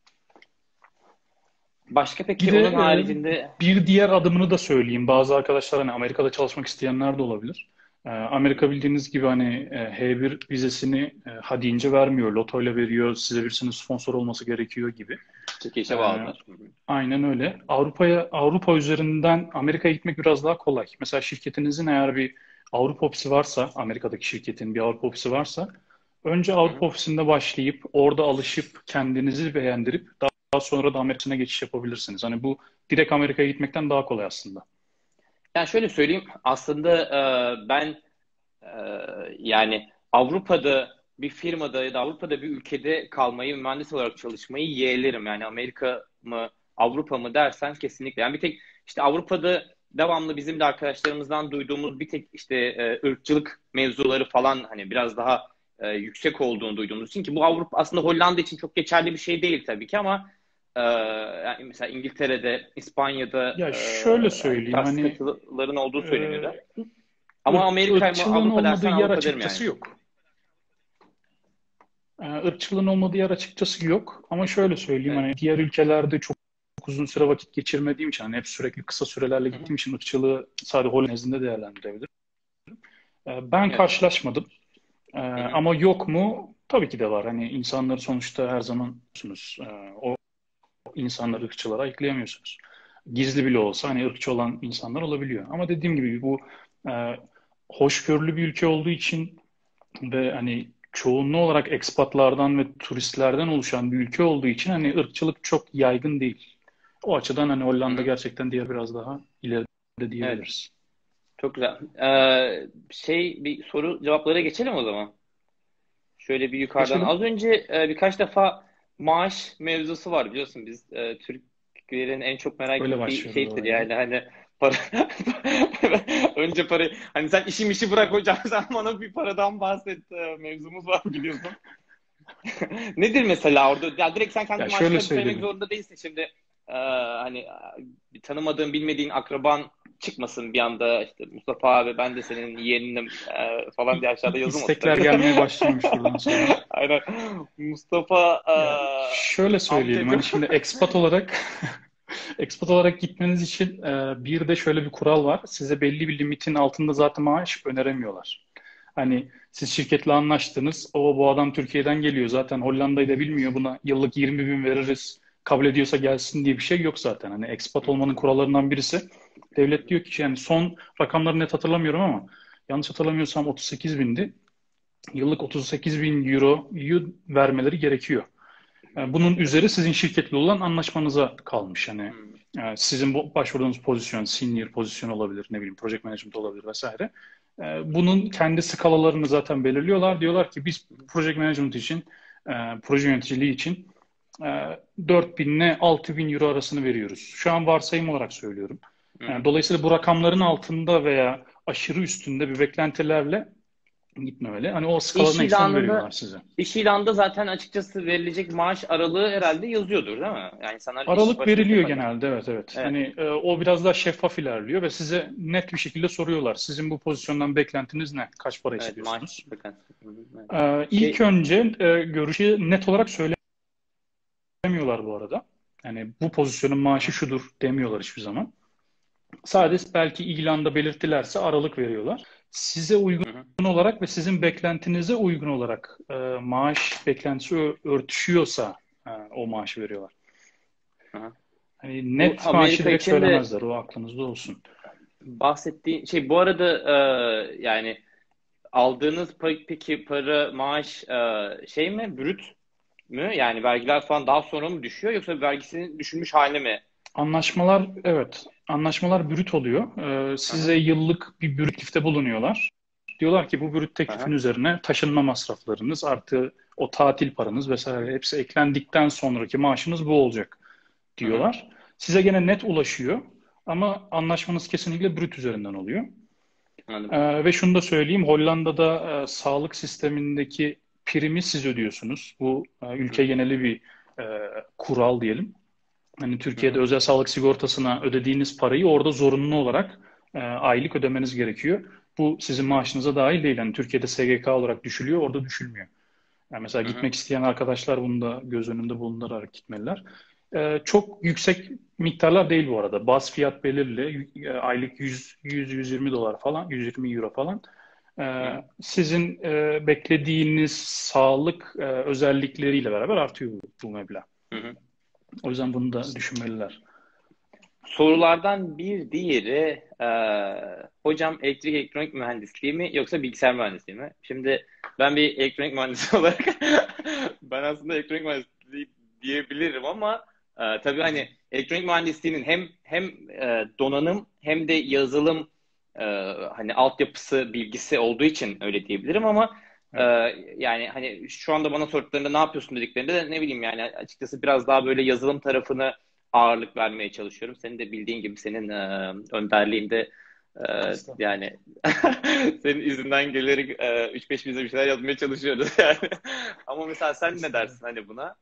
Başka Bir peki de onun haricinde. bir diğer adımını da söyleyeyim. Bazı arkadaşlar hani Amerika'da çalışmak isteyenler de olabilir. Hı Amerika bildiğiniz gibi hani H1 vizesini ha deyince vermiyor. Lotoyla veriyor. Size birisinin sponsor olması gerekiyor gibi. çekilişe E, bağlılar. Hı hı. aynen öyle. Avrupa üzerinden Amerika'ya gitmek biraz daha kolay. Mesela şirketinizin eğer bir Avrupa ofisi varsa, Amerika'daki şirketin bir Avrupa ofisi varsa, önce Hı hı. Avrupa ofisinde başlayıp orada alışıp kendinizi beğendirip daha sonra da Amerika'ya geçiş yapabilirsiniz. Hani bu direkt Amerika'ya gitmekten daha kolay aslında. Yani şöyle söyleyeyim, aslında ben e, yani Avrupa'da bir firmada ya da Avrupa'da bir ülkede kalmayı, mühendis olarak çalışmayı yeğlerim. Yani Amerika mı, Avrupa mı dersen kesinlikle. Yani bir tek işte Avrupa'da devamlı bizim de arkadaşlarımızdan duyduğumuz bir tek işte ırkçılık mevzuları falan hani biraz daha yüksek olduğunu duyduğumuz için, ki bu Avrupa aslında Hollanda için çok geçerli bir şey değil tabii ki, ama yani mesela İngiltere'de, İspanya'da Ya şöyle hani bu söyleyeyim tarz hani sıkıntıların olduğu söyleniyor. e, Ama Amerika mı ırkçılığın Avrupa olmadığı dersen yer Avrupa derim yani. açıkçası yok. Irkçılığın olmadığı yer açıkçası yok. Ama şöyle söyleyeyim Evet. hani diğer ülkelerde çok uzun süre vakit geçirmediğim için hani hep sürekli kısa sürelerle Hı hı. gittiğim için ırkçılığı sadece Hollanda nezdinde değerlendirebilirim. Ben Evet. karşılaşmadım. Hı hı. Ama yok mu? Tabii ki de var. Hani insanları sonuçta her zaman o insanları ırkçılara ayıklayamıyorsunuz. Gizli bile olsa hani ırkçı olan insanlar olabiliyor. Ama dediğim gibi bu e, hoşgörülü bir ülke olduğu için ve hani çoğunluğu olarak ekspatlardan ve turistlerden oluşan bir ülke olduğu için hani ırkçılık çok yaygın değil. O açıdan hani Hı Hollanda hı. gerçekten diğer biraz daha ileride Evet. diyebiliriz. Çok güzel. Bir soru cevaplara geçelim o zaman. Şöyle bir yukarıdan. Az Geçelim. önce birkaç defa maaş mevzusu var, biliyorsun biz Türklerin en çok merak Öyle ettiği başlıyoruz şeydir olaya. yani hani para önce para, hani sen işi bırak hocam, sen bana bir paradan bahset, mevzumuz var biliyorsun. Nedir mesela orada? Ya direkt sen kendi Ya şöyle maaşını söylemek söyleyeyim. zorunda değilsin şimdi. Hani bir tanımadığın, bilmediğin akraban çıkmasın bir anda, işte Mustafa abi ben de senin yeğeninim falan diye aşağıda yazılmasın İstekler tabii. gelmeye başlıyormuş buradan sonra. Aynen. Mustafa Ya şöyle söyleyelim amcacım. hani şimdi expat olarak expat olarak gitmeniz için bir de şöyle bir kural var. Size belli bir limitin altında zaten maaş öneremiyorlar. Hani siz şirketle anlaştınız. Bu adam Türkiye'den geliyor. Zaten Hollanda'yı da bilmiyor. Buna yıllık 20 bin veririz. Kabul ediyorsa gelsin diye bir şey yok zaten. Hani expat olmanın kurallarından birisi. Devlet diyor ki yani son rakamları net hatırlamıyorum ama yanlış hatırlamıyorsam 38 bindi. Yıllık 38 bin euroyu vermeleri gerekiyor. Bunun üzeri sizin şirketle olan anlaşmanıza kalmış. Yani sizin bu başvurduğunuz pozisyon, senior pozisyon olabilir, ne bileyim, project management olabilir vesaire. Bunun kendi skalalarını zaten belirliyorlar. Diyorlar ki biz project management için, proje yöneticiliği için 4.000 ile 6.000 euro arasını veriyoruz. Şu an varsayım olarak söylüyorum. Hı hı. Dolayısıyla bu rakamların altında veya aşırı üstünde bir beklentilerle gitmemeli. Hani o İş skalanın eksini veriyorlar ilanında size. iş ilanında zaten açıkçası verilecek maaş aralığı herhalde yazıyordur değil mi? Yani insanlar iş Aralık başvuruşu veriliyor yaparken. genelde, evet evet. Evet. Hani o biraz daha şeffaf ilerliyor ve size net bir şekilde soruyorlar. Sizin bu pozisyondan beklentiniz ne? Kaç para Evet, maaş istiyorsunuz? beklentisi. Hı hı, evet. İlk Şey, önce görüşü net olarak söylemiyorlar bu arada. Yani bu pozisyonun maaşı aha, şudur demiyorlar hiçbir zaman. hı hı, Sadece belki ilanda belirttilerse aralık veriyorlar. Size uygun hı hı, olarak ve sizin beklentinize uygun olarak maaş beklentisi örtüşüyorsa o maaşı veriyorlar. aha. Hani Bu net maaşı Amerika direkt için de söylemezler. O aklınızda olsun. bahsettiğin şey bu arada, yani aldığınız peki para maaş şey mi, brüt mü? Yani vergiler falan daha sonra mı düşüyor yoksa vergisinin düşülmüş hali mi? Anlaşmalar, evet. Anlaşmalar brüt oluyor. Size Aha, yıllık bir brüt teklifte bulunuyorlar. Diyorlar ki bu brüt teklifin aha, üzerine taşınma masraflarınız artı o tatil paranız vesaire hepsi eklendikten sonraki maaşınız bu olacak aha, diyorlar. Size gene net ulaşıyor ama anlaşmanız kesinlikle brüt üzerinden oluyor. anladım. Ve şunu da söyleyeyim, Hollanda'da sağlık sistemindeki primi siz ödüyorsunuz. Bu Hı ülke geneli bir kural diyelim. Hani hı, Türkiye'de hı özel sağlık sigortasına ödediğiniz parayı orada zorunlu olarak aylık ödemeniz gerekiyor. Bu sizin hı, maaşınıza dahil değil. Yani Türkiye'de SGK olarak düşülüyor, orada düşülmüyor. Yani mesela hı hı. gitmek isteyen arkadaşlar bunu da göz önünde bulundurarak gitmeliler. Çok yüksek miktarlar değil bu arada. Baz fiyat belirli. Aylık 100-120 dolar falan, 120 euro falan. Hı hı. Sizin beklediğiniz sağlık özellikleriyle beraber artıyor bu meblağ. Hı hı. O yüzden bunu da düşünmeliler. Sorulardan bir diğeri, hocam elektrik elektronik mühendisliği mi yoksa bilgisayar mühendisliği mi? Şimdi ben bir elektronik mühendisi olarak ben aslında elektronik mühendisliği diyebilirim ama tabii Hı hı. hani elektronik mühendisliğinin hem donanım hem de yazılım, e, hani altyapısı bilgisi olduğu için öyle diyebilirim ama e, Evet. yani hani şu anda bana sorduklarında ne yapıyorsun dediklerinde de ne bileyim yani açıkçası biraz daha böyle yazılım tarafını ağırlık vermeye çalışıyorum. Senin de bildiğin gibi senin önderliğinde, e, Estağfurullah. yani senin izinden gelerek 3-5 bize bir şeyler yazmaya çalışıyoruz yani. Ama mesela sen ne Estağfurullah. dersin hani buna?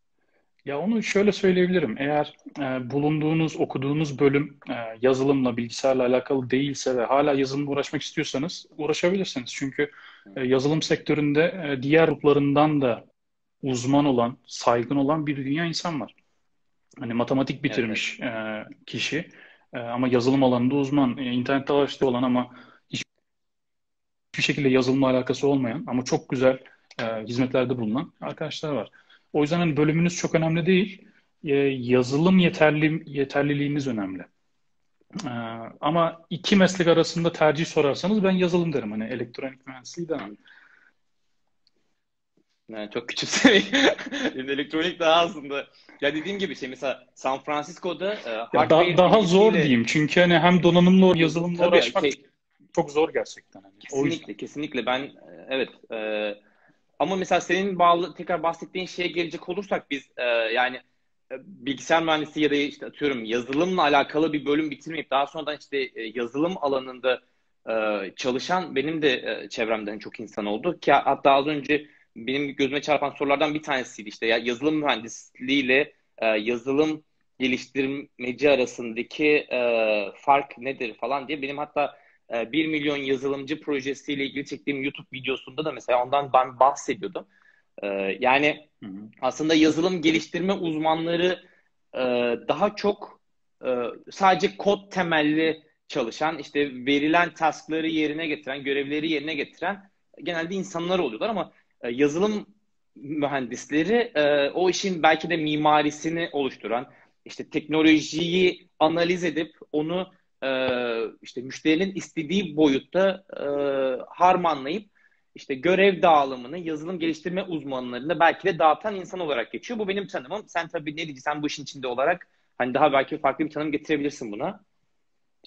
Ya onu şöyle söyleyebilirim. Eğer bulunduğunuz, okuduğunuz bölüm yazılımla, bilgisayarla alakalı değilse ve hala yazılımla uğraşmak istiyorsanız uğraşabilirsiniz. Çünkü yazılım sektöründe diğer gruplarından da uzman olan, saygın olan bir dünya insan var. Hani matematik Evet, evet. bitirmiş kişi ama yazılım alanında uzman, internette araştırıyor olan ama hiçbir şekilde yazılımla alakası olmayan ama çok güzel hizmetlerde bulunan arkadaşlar var. O yüzden hani bölümünüz çok önemli değil. Yazılım yeterliliğiniz önemli. E, Ama iki meslek arasında tercih sorarsanız ben yazılım derim. Hani elektronik mühendisliği demem. Yani çok küçümsemek. Şimdi elektronik daha aslında. Ya dediğim gibi şey mesela San Francisco'da Ya hardware daha zor bilgisiyle, diyeyim. Çünkü hani hem donanımla yazılımla tabii uğraşmak şey, çok zor gerçekten. Hani. O yüzden. kesinlikle kesinlikle ben, evet, ama mesela senin bağlı tekrar bahsettiğin şeye gelecek olursak biz, yani bilgisayar mühendisliği ya da işte atıyorum yazılımla alakalı bir bölüm bitirmeyip daha sonradan işte yazılım alanında çalışan benim de çevremden çok insan oldu ki hatta az önce benim gözüme çarpan sorulardan bir tanesiydi işte ya yazılım mühendisliğiyle yazılım geliştirmeci arasındaki fark nedir falan diye benim hatta 1 milyon yazılımcı projesiyle ilgili çektiğim YouTube videosunda da mesela ondan ben bahsediyordum. E, Yani Hı hı. aslında yazılım geliştirme uzmanları e, daha çok sadece kod temelli çalışan, işte verilen taskları yerine getiren, görevleri yerine getiren genelde insanlar oluyorlar ama yazılım mühendisleri o işin belki de mimarisini oluşturan, işte teknolojiyi analiz edip onu işte müşterinin istediği boyutta harmanlayıp işte görev dağılımını yazılım geliştirme uzmanlarına belki de dağıtan insan olarak geçiyor. Bu benim tanımım. Sen tabii ne diyeceksin bu işin içinde olarak hani daha belki farklı bir tanım getirebilirsin buna.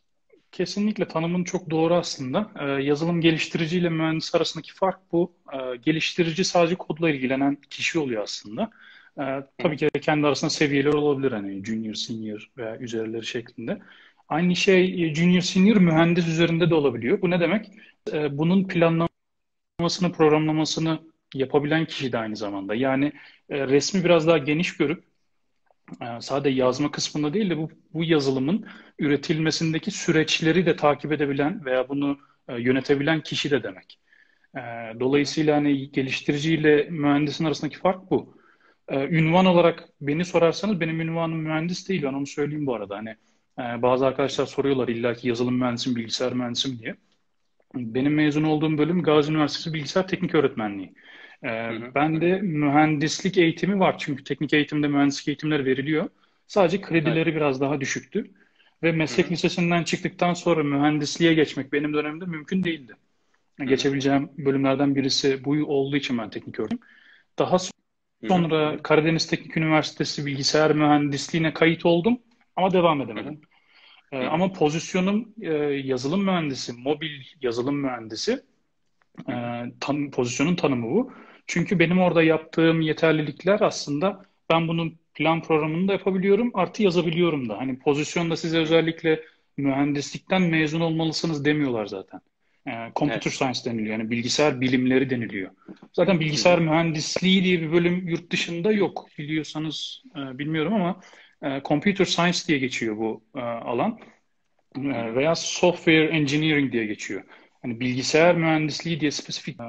Kesinlikle tanımın çok doğru aslında. Yazılım geliştirici ile mühendis arasındaki fark bu. Geliştirici sadece kodla ilgilenen kişi oluyor aslında. Hı Tabii hı. ki de kendi arasında seviyeler olabilir hani junior, senior veya üzerleri şeklinde. Aynı şey junior, senior mühendis üzerinde de olabiliyor. Bu ne demek? Bunun planlamasını, programlamasını yapabilen kişi de aynı zamanda. Yani resmi biraz daha geniş görüp sadece Hı hı. yazma kısmında değil de bu yazılımın üretilmesindeki süreçleri de takip edebilen veya bunu yönetebilen kişi de demek. E, Hı hı. Dolayısıyla hani geliştirici ile mühendisin arasındaki fark bu. Ünvan olarak beni sorarsanız benim ünvanım mühendis değil. Ben onu söyleyeyim bu arada. Hani bazı arkadaşlar soruyorlar illa ki yazılım mühendisim, bilgisayar mühendisim diye. Benim mezun olduğum bölüm Gazi Üniversitesi Bilgisayar Teknik Öğretmenliği. Hı hı. Ben de mühendislik eğitimi var çünkü teknik eğitimde mühendislik eğitimleri veriliyor. Sadece Evet. kredileri biraz daha düşüktü. Ve Hı meslek hı. lisesinden çıktıktan sonra mühendisliğe geçmek benim dönemimde mümkün değildi. Hı hı. Geçebileceğim bölümlerden birisi bu olduğu için ben teknik öğretmenim. Daha Hı hı. sonra Karadeniz Teknik Üniversitesi bilgisayar mühendisliğine kayıt oldum ama devam Hı hı. edemedim. Hı hı. Ama pozisyonum yazılım mühendisi, mobil yazılım mühendisi. Hı hı. Pozisyonun tanımı bu. Çünkü benim orada yaptığım yeterlilikler aslında ben bunun plan programını da yapabiliyorum, artı yazabiliyorum da. Hani pozisyonda size Hı hı. özellikle mühendislikten mezun olmalısınız demiyorlar zaten. Computer Evet. science deniliyor, yani bilgisayar bilimleri deniliyor. Zaten Hı bilgisayar hı. mühendisliği diye bir bölüm yurt dışında yok. Biliyorsanız bilmiyorum ama computer science diye geçiyor bu alan. Hı hı. Veya software engineering diye geçiyor. Hani Hı bilgisayar hı. mühendisliği diye spesifik.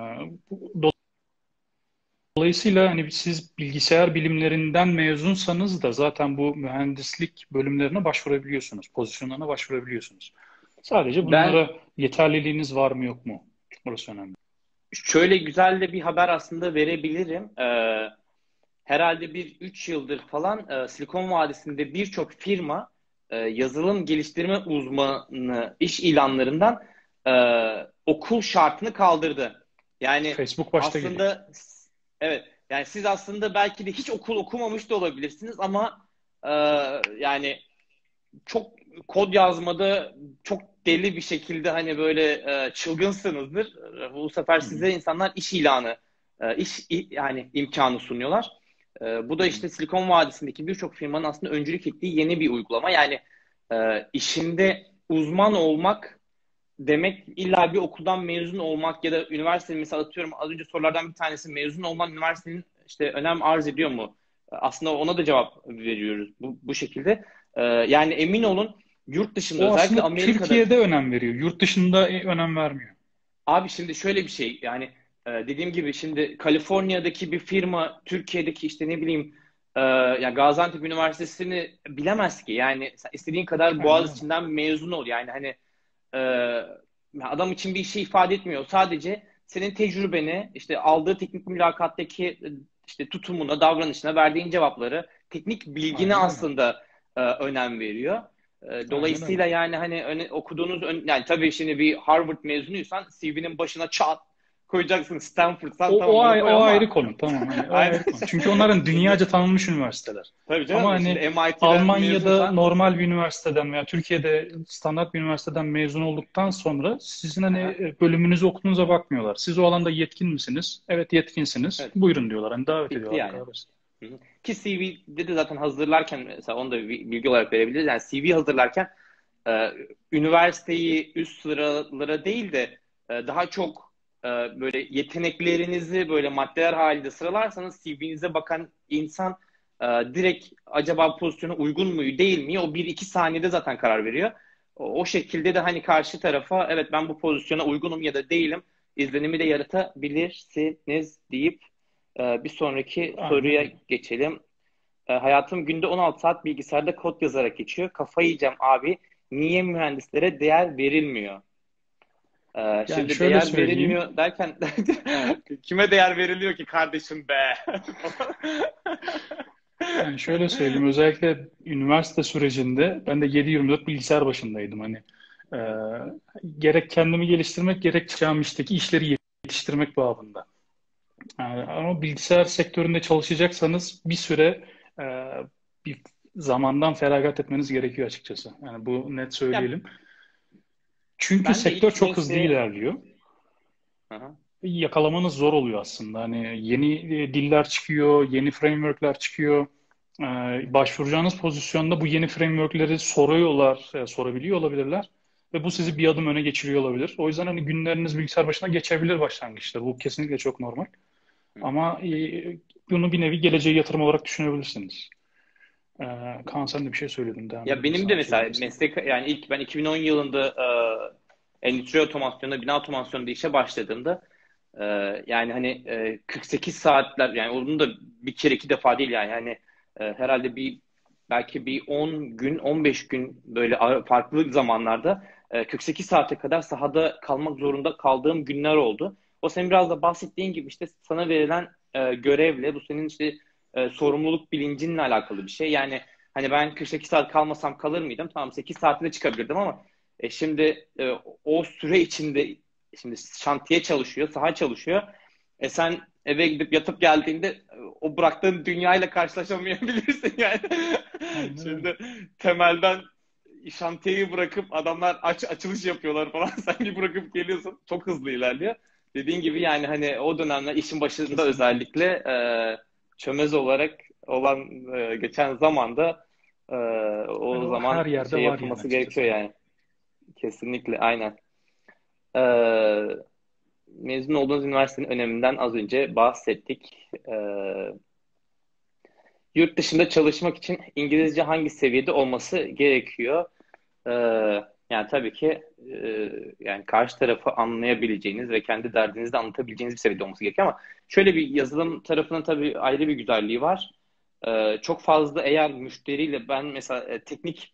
Dolayısıyla hani siz bilgisayar bilimlerinden mezunsanız da zaten bu mühendislik bölümlerine başvurabiliyorsunuz, pozisyonlarına başvurabiliyorsunuz. Sadece Ben bunlara yeterliliğiniz var mı yok mu? Orası önemli. şöyle güzel de bir haber aslında verebilirim. Herhalde bir 3 yıldır falan Silikon Vadisi'nde birçok firma yazılım geliştirme uzmanı iş ilanlarından e, okul şartını kaldırdı. Yani Facebook başta geliyor. aslında evet, yani siz aslında belki de hiç okul okumamış da olabilirsiniz ama e, yani çok kod yazmada çok deli bir şekilde hani böyle çılgınsınızdır. Bu sefer Hı hı, size insanlar iş ilanı, yani imkanı sunuyorlar. Bu hı da hı. işte Silikon Vadisi'ndeki birçok firmanın aslında öncülük ettiği yeni bir uygulama. Yani işinde uzman olmak demek illa bir okuldan mezun olmak ya da üniversitenin, mesela atıyorum az önce sorulardan bir tanesi, mezun olman üniversitenin işte önem arz ediyor mu? Aslında ona da cevap veriyoruz bu şekilde. Yani emin olun, yurt dışında O özellikle aslında Amerika'da, Türkiye'de önem veriyor. Yurt dışında önem vermiyor. abi şimdi şöyle bir şey yani, dediğim gibi şimdi Kaliforniya'daki bir firma Türkiye'deki işte ne bileyim ya Gaziantep Üniversitesi'ni bilemez ki. Yani sen istediğin kadar Aynen öyle. Boğaziçi'nden mezun ol. Yani hani adam için bir şey ifade etmiyor. Sadece senin tecrübeni, işte aldığı teknik mülakattaki işte tutumuna, davranışına, verdiğin cevapları, teknik bilgine Aynen öyle. aslında önem veriyor. Aynen öyle. Dolayısıyla yani hani okuduğunuz yani tabii şimdi bir Harvard mezunuysan CV'nin başına çat koyacaksın, Stanford'san tamam onu koy O ayrı ama konu, tamam, hani o aynen. ayrı konu. Çünkü onların Şimdi dünyaca tanınmış üniversiteler. tabii Ama canım, şimdi hani MIT'den Almanya'da mezunsan normal bir üniversiteden veya Türkiye'de standart bir üniversiteden mezun olduktan sonra sizin hani aha, bölümünüzü okuduğunuza bakmıyorlar. Siz o alanda yetkin misiniz? Evet, yetkinsiniz. evet, Buyurun diyorlar. Hani davet bitti ediyorlar yani. arkadaşlar. Hı hı. Ki CV'de de zaten hazırlarken, mesela onu da bir bilgi olarak verebiliriz. Yani CV hazırlarken e, üniversiteyi üst sıralara değil de daha çok böyle yeteneklerinizi böyle maddeler halinde sıralarsanız CV'nize bakan insan direkt acaba pozisyona uygun muyu değil mi, o bir iki saniyede zaten karar veriyor. O şekilde de hani karşı tarafa evet ben bu pozisyona uygunum ya da değilim izlenimi de yaratabilirsiniz deyip bir sonraki Aynen soruya öyle. geçelim. Hayatım günde 16 saat bilgisayarda kod yazarak geçiyor. Kafayı yiyeceğim abi. Niye mühendislere değer verilmiyor? Yani Şimdi şöyle değer söyleyeyim. verilmiyor derken kime değer veriliyor ki kardeşim be? Yani şöyle söyleyeyim. Özellikle üniversite sürecinde ben de 7/24 bilgisayar başındaydım. Hani e, Evet. gerek kendimi geliştirmek gerek çıkacağım işteki işleri yetiştirmek babında. Ama bilgisayar sektöründe çalışacaksanız bir süre e, bir zamandan feragat etmeniz gerekiyor açıkçası. Yani bu net Ya söyleyelim. Çünkü Ben de sektör ilk çok hızlı mesleğe... ilerliyor. Aha. Yakalamanız zor oluyor aslında. Hani yeni diller çıkıyor, yeni frameworkler çıkıyor. Başvuracağınız pozisyonda bu yeni frameworkleri soruyorlar, sorabiliyor olabilirler. Ve bu sizi bir adım öne geçiriyor olabilir. O yüzden hani günleriniz bilgisayar başına geçebilir başlangıçta. Bu kesinlikle çok normal. Ama bunu bir nevi geleceğe yatırım olarak düşünebilirsiniz. Kaan sen de bir şey söyledin. Devam Ya edeyim benim de sana mesela söylemek. meslek, yani ilk ben 2010 yılında endüstri otomasyonunda, bina otomasyonunda işe başladığımda e, yani hani 48 saatler, yani onun da bir kere iki defa değil, yani herhalde belki bir 10 gün 15 gün böyle farklı zamanlarda 48 saate kadar sahada kalmak zorunda kaldığım günler oldu. O senin biraz da bahsettiğin gibi işte sana verilen görevle, bu senin işte sorumluluk bilincinle alakalı bir şey. Yani hani ben 48 saat kalmasam kalır mıydım? Tamam, 8 saatte de çıkabilirdim ama şimdi o süre içinde şimdi şantiye çalışıyor, saha çalışıyor. Sen eve gidip yatıp geldiğinde o bıraktığın dünyayla karşılaşamayabilirsin yani. Aynen öyle. Şimdi temelden şantiyeyi bırakıp adamlar açılış yapıyorlar falan. Sen bir bırakıp geliyorsun. Çok hızlı ilerliyor. Dediğin gibi yani hani o dönemler işin başında Kesinlikle. özellikle çömez olarak olan geçen zamanda e, Hani o o her zaman yerde şey var yani yapılması gerekiyor açıkçası. yani. Kesinlikle, aynen. E, Mezun olduğunuz üniversitenin öneminden az önce bahsettik. Yurt dışında çalışmak için İngilizce hangi seviyede olması gerekiyor? Ee, Yani tabii ki yani karşı tarafı anlayabileceğiniz ve kendi derdinizi de anlatabileceğiniz bir seviyede olması gerekiyor, ama şöyle bir yazılım tarafının tabii ayrı bir güzelliği var. Çok fazla eğer müşteriyle, ben mesela teknik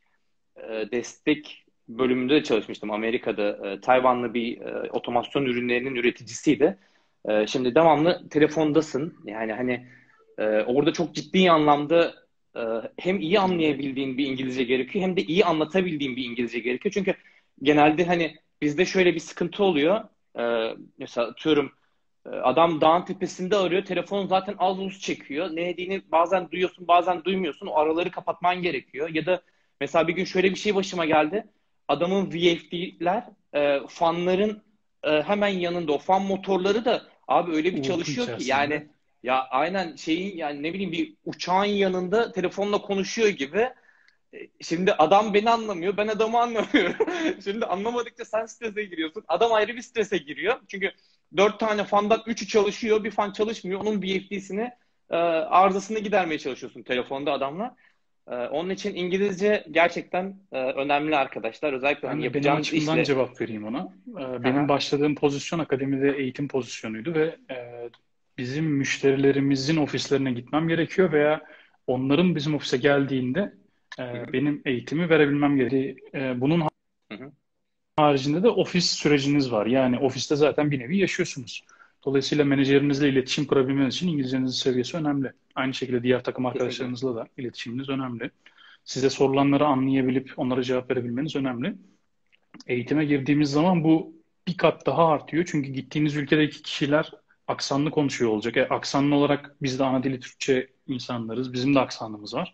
destek bölümünde de çalışmıştım Amerika'da. Tayvanlı bir otomasyon ürünlerinin üreticisiydi. Şimdi devamlı telefondasın. Yani hani orada çok ciddi anlamda e, hem iyi anlayabildiğin bir İngilizce gerekiyor, hem de iyi anlatabildiğin bir İngilizce gerekiyor. Çünkü genelde hani bizde şöyle bir sıkıntı oluyor. Mesela atıyorum adam dağın tepesinde arıyor. Telefon zaten az uz çekiyor. Ne dediğini bazen duyuyorsun, bazen duymuyorsun. O araları kapatman gerekiyor. Ya da mesela bir gün şöyle bir şey başıma geldi. Adamın VFD'ler fanların hemen yanında. O fan motorları da abi öyle bir Uğultu çalışıyor ki içerisinde. yani, ya aynen şeyin, yani ne bileyim, bir uçağın yanında telefonla konuşuyor gibi. Şimdi adam beni anlamıyor, ben adamı anlamıyorum. Şimdi anlamadıkça sen strese giriyorsun. Adam ayrı bir strese giriyor. Çünkü 4 tane fandan üçü çalışıyor, bir fan çalışmıyor. Onun BFD'sini, arızasını gidermeye çalışıyorsun telefonda adamla. Onun için İngilizce gerçekten önemli arkadaşlar. Özellikle Ben hani de benim yapacağınız açımdan işle. cevap vereyim ona. Benim Aha, başladığım pozisyon akademide eğitim pozisyonuydu ve bizim müşterilerimizin ofislerine gitmem gerekiyor veya onların bizim ofise geldiğinde hı hı, benim eğitimi verebilmem gerekiyor. Bunun hı hı, haricinde de ofis süreciniz var. Yani ofiste zaten bir nevi yaşıyorsunuz. Dolayısıyla menajerinizle iletişim kurabilmeniz için İngilizcenizin seviyesi önemli. Aynı şekilde diğer takım kesinlikle. arkadaşlarınızla da iletişiminiz önemli. Size sorulanları anlayabilip onlara cevap verebilmeniz önemli. Eğitime girdiğimiz zaman bu bir kat daha artıyor. Çünkü gittiğiniz ülkedeki kişiler aksanlı konuşuyor olacak. Aksanlı olarak biz de ana dili Türkçe insanlarız. Bizim de aksanımız var.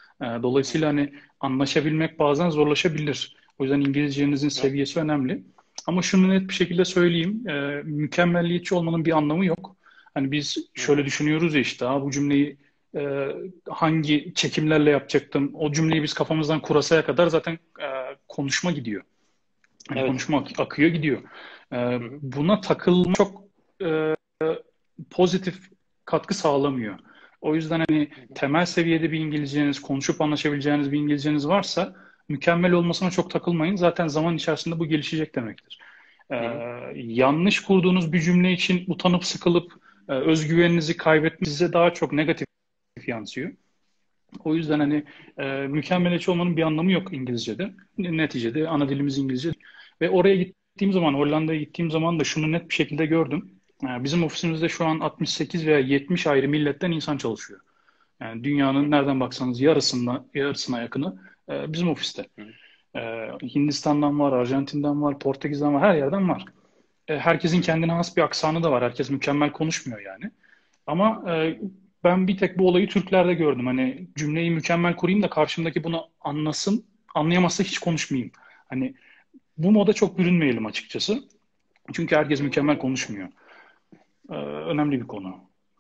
Hı Dolayısıyla hı, hani anlaşabilmek bazen zorlaşabilir. O yüzden İngilizcenizin evet. seviyesi önemli. Ama şunu net bir şekilde söyleyeyim. Mükemmelliyetçi olmanın bir anlamı yok. Hani biz Hı hı, şöyle düşünüyoruz ya işte bu cümleyi hangi çekimlerle yapacaktım? O cümleyi biz kafamızdan kurasaya kadar zaten konuşma gidiyor. Hani evet. konuşma akıyor gidiyor. Hı hı, Buna takılma çok e, pozitif katkı sağlamıyor. O yüzden hani hı hı, temel seviyede bir İngilizceniz, konuşup anlaşabileceğiniz bir İngilizceniz varsa mükemmel olmasına çok takılmayın. Zaten zaman içerisinde bu gelişecek demektir. Ee, hı hı, Yanlış kurduğunuz bir cümle için utanıp sıkılıp özgüveninizi kaybetmeniz size daha çok negatif yansıyor. O hı yüzden hı, hani mükemmeliyetçi olmanın bir anlamı yok İngilizce'de. Neticede ana dilimiz İngilizce. Ve oraya gittiğim zaman, Hollanda'ya gittiğim zaman da şunu net bir şekilde gördüm. Bizim ofisimizde şu an 68 veya 70 ayrı milletten insan çalışıyor. Yani hı dünyanın hı, nereden baksanız yarısına yakını bizim ofiste. hı hı, E, Hindistan'dan var, Arjantin'den var, Portekiz'den var, her yerden var. Herkesin hı hı. kendine has bir aksanı da var. Herkes mükemmel konuşmuyor yani. Ama ben bir tek bu olayı Türklerde gördüm. Hani cümleyi mükemmel kurayım da karşımdaki bunu anlasın. Anlayamazsa hiç konuşmayayım. Hani Bu moda çok bürünmeyelim açıkçası. Çünkü herkes mükemmel konuşmuyor. Önemli bir konu.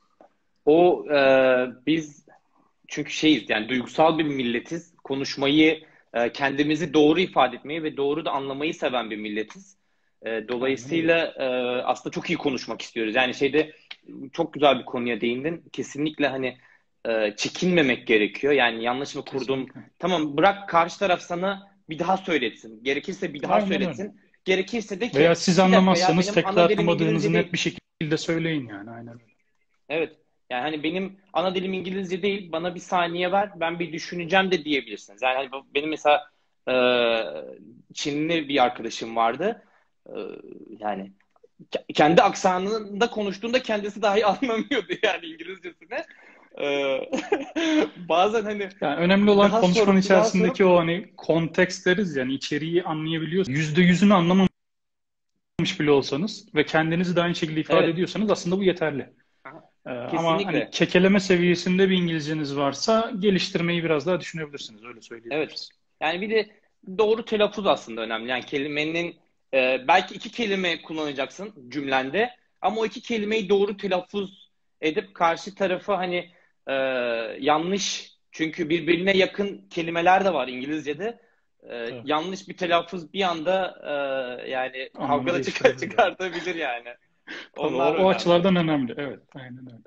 Biz çünkü şeyiz yani duygusal bir milletiz. Konuşmayı, kendimizi doğru ifade etmeyi ve doğru da anlamayı seven bir milletiz. Aynen öyle. Dolayısıyla aslında çok iyi konuşmak istiyoruz. Yani çok güzel bir konuya değindin. Kesinlikle hani çekinmemek gerekiyor. Yani yanlış mı kurdum? Kesinlikle. Tamam, bırak karşı taraf sana bir daha söyletsin. Gerekirse bir daha Aynen öyle. söyletsin. Gerekirse de Veya ki siz bir dakika ya, anlamazsanız benim ana dilim tekrarlamadığınızı İngilizce net değil. bir şekilde söyleyin yani. Aynen öyle. Evet. Yani hani benim ana dilim İngilizce değil, bana bir saniye ver, ben bir düşüneceğim de diyebilirsiniz. Yani hani benim mesela e, Çinli bir arkadaşım vardı. E, Yani kendi aksanında konuştuğunda kendisi dahi anlamıyordu yani İngilizcesini. E, Bazen hani Yani önemli bir olan daha konuşmanın sorup bir daha sorup içerisindeki o hani kontekst deriz yani içeriği anlayabiliyorsunuz. %100'ünü anlamamış bile olsanız ve kendinizi de aynı şekilde ifade evet. ediyorsanız aslında bu yeterli. Aha, Ama hani kesinlikle. kekeleme seviyesinde bir İngilizceniz varsa geliştirmeyi biraz daha düşünebilirsiniz. Öyle Evet. söyleyebiliriz. Yani bir de doğru telaffuz aslında önemli. Yani kelimenin belki iki kelime kullanacaksın cümlende ama o iki kelimeyi doğru telaffuz edip karşı tarafı hani e, yanlış, çünkü birbirine yakın kelimeler de var İngilizce'de. Evet. Yanlış bir telaffuz bir anda yani Anlamı kavga da değiştirebilir yani. çıkartabilir yani. Tabii Onlar o önemli. açılardan önemli. Evet, aynen öyle.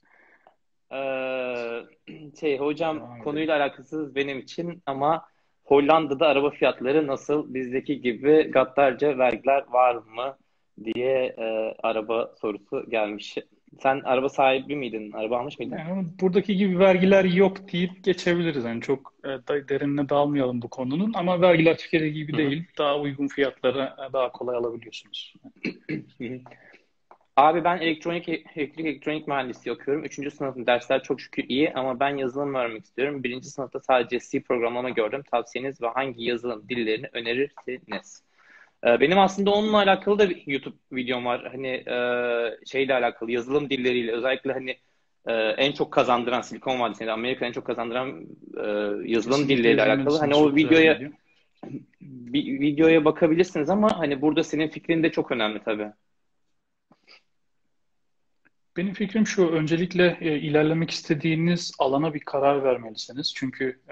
Hocam, Devam edelim. konuyla alakasız benim için ama Hollanda'da araba fiyatları nasıl? Bizdeki gibi gaddarca vergiler var mı diye araba sorusu gelmiş. Sen araba sahibi miydin? Araba almış mıydın? Yani buradaki gibi vergiler yok deyip geçebiliriz. Yani çok derinine dalmayalım bu konunun. Ama vergiler Türkiye'de gibi Hı hı. değil. Daha uygun fiyatlara daha kolay alabiliyorsunuz. Hı hı. Abi ben elektronik mühendisliği okuyorum. Üçüncü sınıfın dersler çok şükür iyi ama ben yazılım öğrenmek istiyorum. Birinci sınıfta sadece C programlama gördüm. Tavsiyeniz ve hangi yazılım dillerini önerirsiniz? Benim aslında onunla alakalı da bir YouTube videom var. Hani şeyle alakalı, yazılım dilleriyle, özellikle hani en çok kazandıran Silikon Vadisi'nde Amerika'nın en çok kazandıran yazılım Kesinlikle dilleriyle alakalı. Hani izlemelisin. o Çok güzel bir videoya video. bakabilirsiniz ama hani burada senin fikrin de çok önemli tabii. Benim fikrim şu, öncelikle ilerlemek istediğiniz alana bir karar vermelisiniz. Çünkü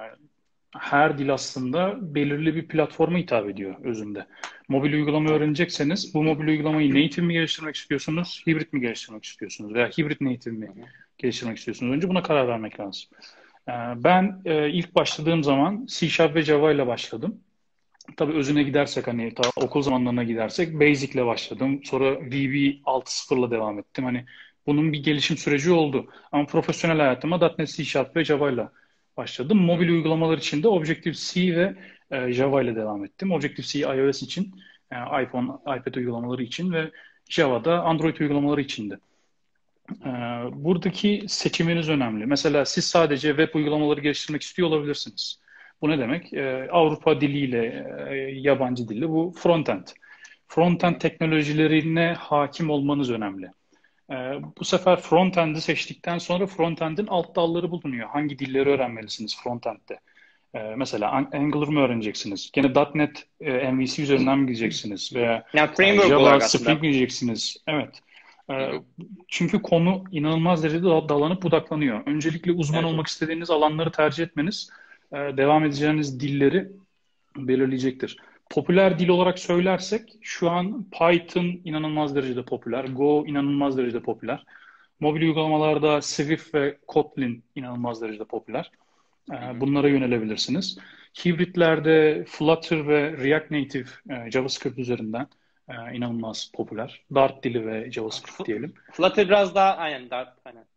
her dil aslında belirli bir platforma hitap ediyor özünde. Mobil uygulama öğrenecekseniz bu mobil uygulamayı native mi geliştirmek istiyorsunuz, hibrit mi geliştirmek istiyorsunuz veya hibrit native mi Hı hı. geliştirmek istiyorsunuz? Önce buna karar vermek lazım. Ben ilk başladığım zaman C Sharp ve Java ile başladım. Tabii özüne gidersek hani okul zamanlarına gidersek Basic ile başladım. Sonra VB 6.0 ile devam ettim. Hani bunun bir gelişim süreci oldu. Ama profesyonel hayatıma .NET, C Sharp ve Java ile başladım. Mobil uygulamalar için de Objective-C ve Java ile devam ettim. Objective-C iOS için, iPhone, iPad uygulamaları için ve Java'da Android uygulamaları içindi. E, Buradaki seçiminiz önemli. Mesela siz sadece web uygulamaları geliştirmek istiyor olabilirsiniz. Bu ne demek? Avrupa diliyle, yabancı dille bu frontend. Hı Frontend hı. teknolojilerine hakim olmanız önemli. Bu sefer frontend'i seçtikten sonra frontend'in alt dalları bulunuyor. Hangi dilleri öğrenmelisiniz frontend'de? Mesela Angular mı öğreneceksiniz? Gene .NET MVC üzerinden mi gideceksiniz? Veya Yani framework Java, olarak Spring aslında. mi gideceksiniz? Evet. Hı E, hı. Çünkü konu inanılmaz derecede dalanıp budaklanıyor. Öncelikle uzman Evet, olmak evet. istediğiniz alanları tercih etmeniz devam edeceğiniz dilleri belirleyecektir. Popüler dil olarak söylersek şu an Python inanılmaz derecede popüler, Go inanılmaz derecede popüler. Mobil uygulamalarda Swift ve Kotlin inanılmaz derecede popüler. Hı hı. Bunlara yönelebilirsiniz. Hibritlerde Flutter ve React Native JavaScript üzerinden inanılmaz popüler. Dart dili ve JavaScript diyelim. Flutter biraz daha aynen Dart aynen.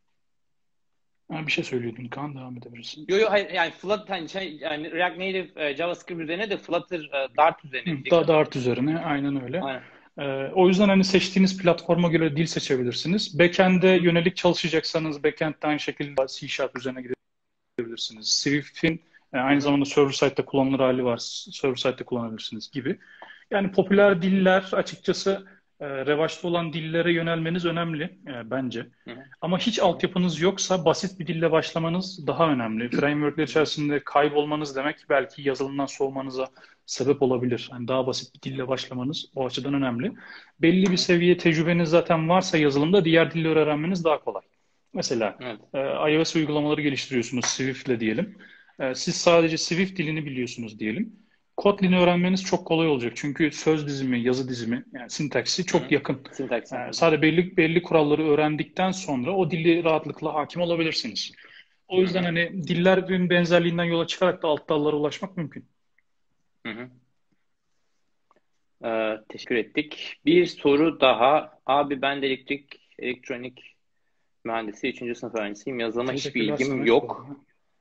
Bir şey söylüyordun Kaan, devam edebilirsin. Yo yo, hayır, yani Flutter hani yani React Native JavaScript üzerine de Flutter Dart üzerine diyecektim. Dart üzerine aynen öyle. Aynen. O yüzden hani seçtiğiniz platforma göre dil seçebilirsiniz. Backend'e Hı hı. yönelik çalışacaksanız backend'de aynı şekilde C Sharp üzerine gidebilirsiniz. Swift'in Hı aynı hı. zamanda server side'de kullanılır hali var. Server side'de kullanabilirsiniz gibi. Yani popüler diller açıkçası revaçta olan dillere yönelmeniz önemli bence. Hı hı. Ama hiç Hı hı. altyapınız yoksa basit bir dille başlamanız daha önemli. Frameworkler içerisinde kaybolmanız demek belki yazılımdan soğumanıza sebep olabilir. Yani daha basit bir dille başlamanız o açıdan önemli. Belli Hı bir hı. seviye tecrübeniz zaten varsa yazılımda diğer dilleri öğrenmeniz daha kolay. Mesela Evet. iOS uygulamaları geliştiriyorsunuz Swift'le diyelim. Siz sadece Swift dilini biliyorsunuz diyelim. Kotlin'i öğrenmeniz çok kolay olacak. Çünkü söz dizimi, yazı dizimi, yani sintaksi Hı çok hı. yakın. Syntax. Hı hı. Sadece belli kuralları öğrendikten sonra o dili rahatlıkla hakim olabilirsiniz. O Hı yüzden hı. hani dillerin benzerliğinden yola çıkarak da alt dallara ulaşmak mümkün. Hı hı. Teşekkür ettik. Bir soru daha. Abi ben de elektronik mühendisi 3. sınıf öğrencisiyim. Yazılıma hiçbir Teşekkürler ilgim Samet bu yok. arada.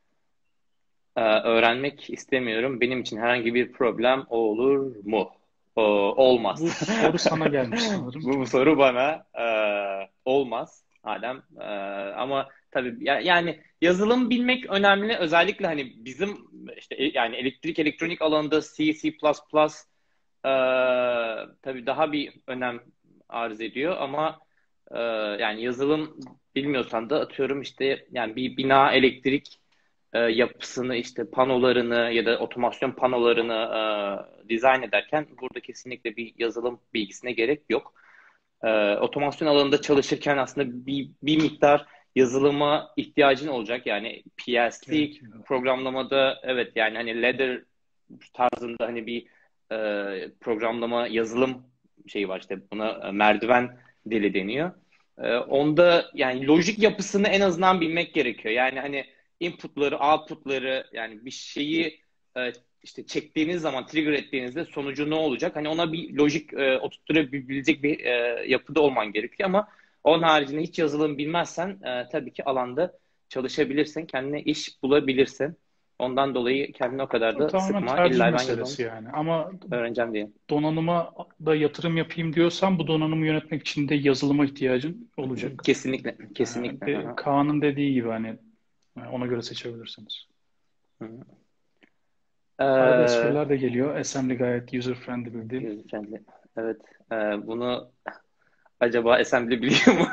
Öğrenmek istemiyorum. Benim için herhangi bir problem olur mu? Bu Olmaz. soru sana gelmiş sanırım. Bu soru bana olmaz Adem. Ama tabii yani yazılım bilmek önemli. Özellikle hani bizim işte yani elektrik elektronik alanında C, C++ e, tabii daha bir önem arz ediyor ama yani yazılım bilmiyorsan da atıyorum işte yani bir bina elektrik yapısını işte panolarını ya da otomasyon panolarını dizayn ederken burada kesinlikle bir yazılım bilgisine gerek yok. Otomasyon alanında çalışırken aslında bir miktar yazılıma ihtiyacın olacak. Yani PLC Gerekiyor. programlamada evet yani hani ladder tarzında hani bir programlama yazılım şeyi var işte buna merdiven dili deniyor. Onda yani lojik yapısını en azından bilmek gerekiyor. Yani hani inputları, outputları yani bir şeyi işte çektiğiniz zaman trigger ettiğinizde sonucu ne olacak? Hani ona bir lojik oturtturabilecek bir yapıda olman gerekiyor ama onun haricinde hiç yazılım bilmezsen tabii ki alanda çalışabilirsin, kendine iş bulabilirsin. Ondan dolayı kendini o kadar O da tamamen sıkma. tercih İlla ben yazılım meselesi yani. Ama öğreneceğim diye. donanıma da yatırım yapayım diyorsan bu donanımı yönetmek için de yazılıma ihtiyacın olacak. Kesinlikle, kesinlikle. Hı hı. Kaan'ın dediği gibi hani ona göre seçebilirsiniz. Hı hı. Arada Ee, espriler de geliyor. Assembly gayet user friendly bir dil. Gözükçenli. Evet. Bunu acaba assembly biliyor mu?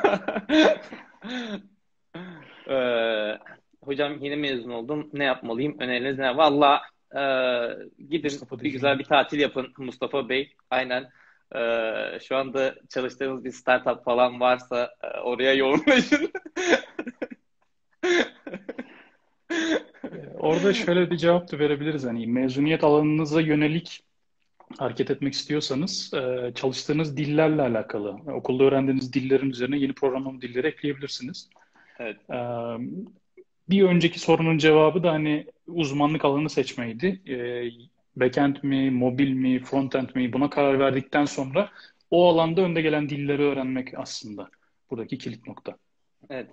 Hocam yeni mezun oldum. Ne yapmalıyım? Öneriniz ne? Valla gidin Mustafa bir güzel bir diyeceğim. tatil yapın Mustafa Bey. Aynen. Şu anda çalıştığınız bir startup falan varsa oraya yoğunlaşın. Orada şöyle bir cevap da verebiliriz. Hani mezuniyet alanınıza yönelik hareket etmek istiyorsanız çalıştığınız dillerle alakalı. Okulda öğrendiğiniz dillerin üzerine yeni programlama dilleri ekleyebilirsiniz. Evet. E, Bir önceki sorunun cevabı da hani uzmanlık alanı seçmeydi. Backend mi, mobil mi, frontend mi buna karar verdikten sonra o alanda önde gelen dilleri öğrenmek aslında buradaki kilit nokta. Evet.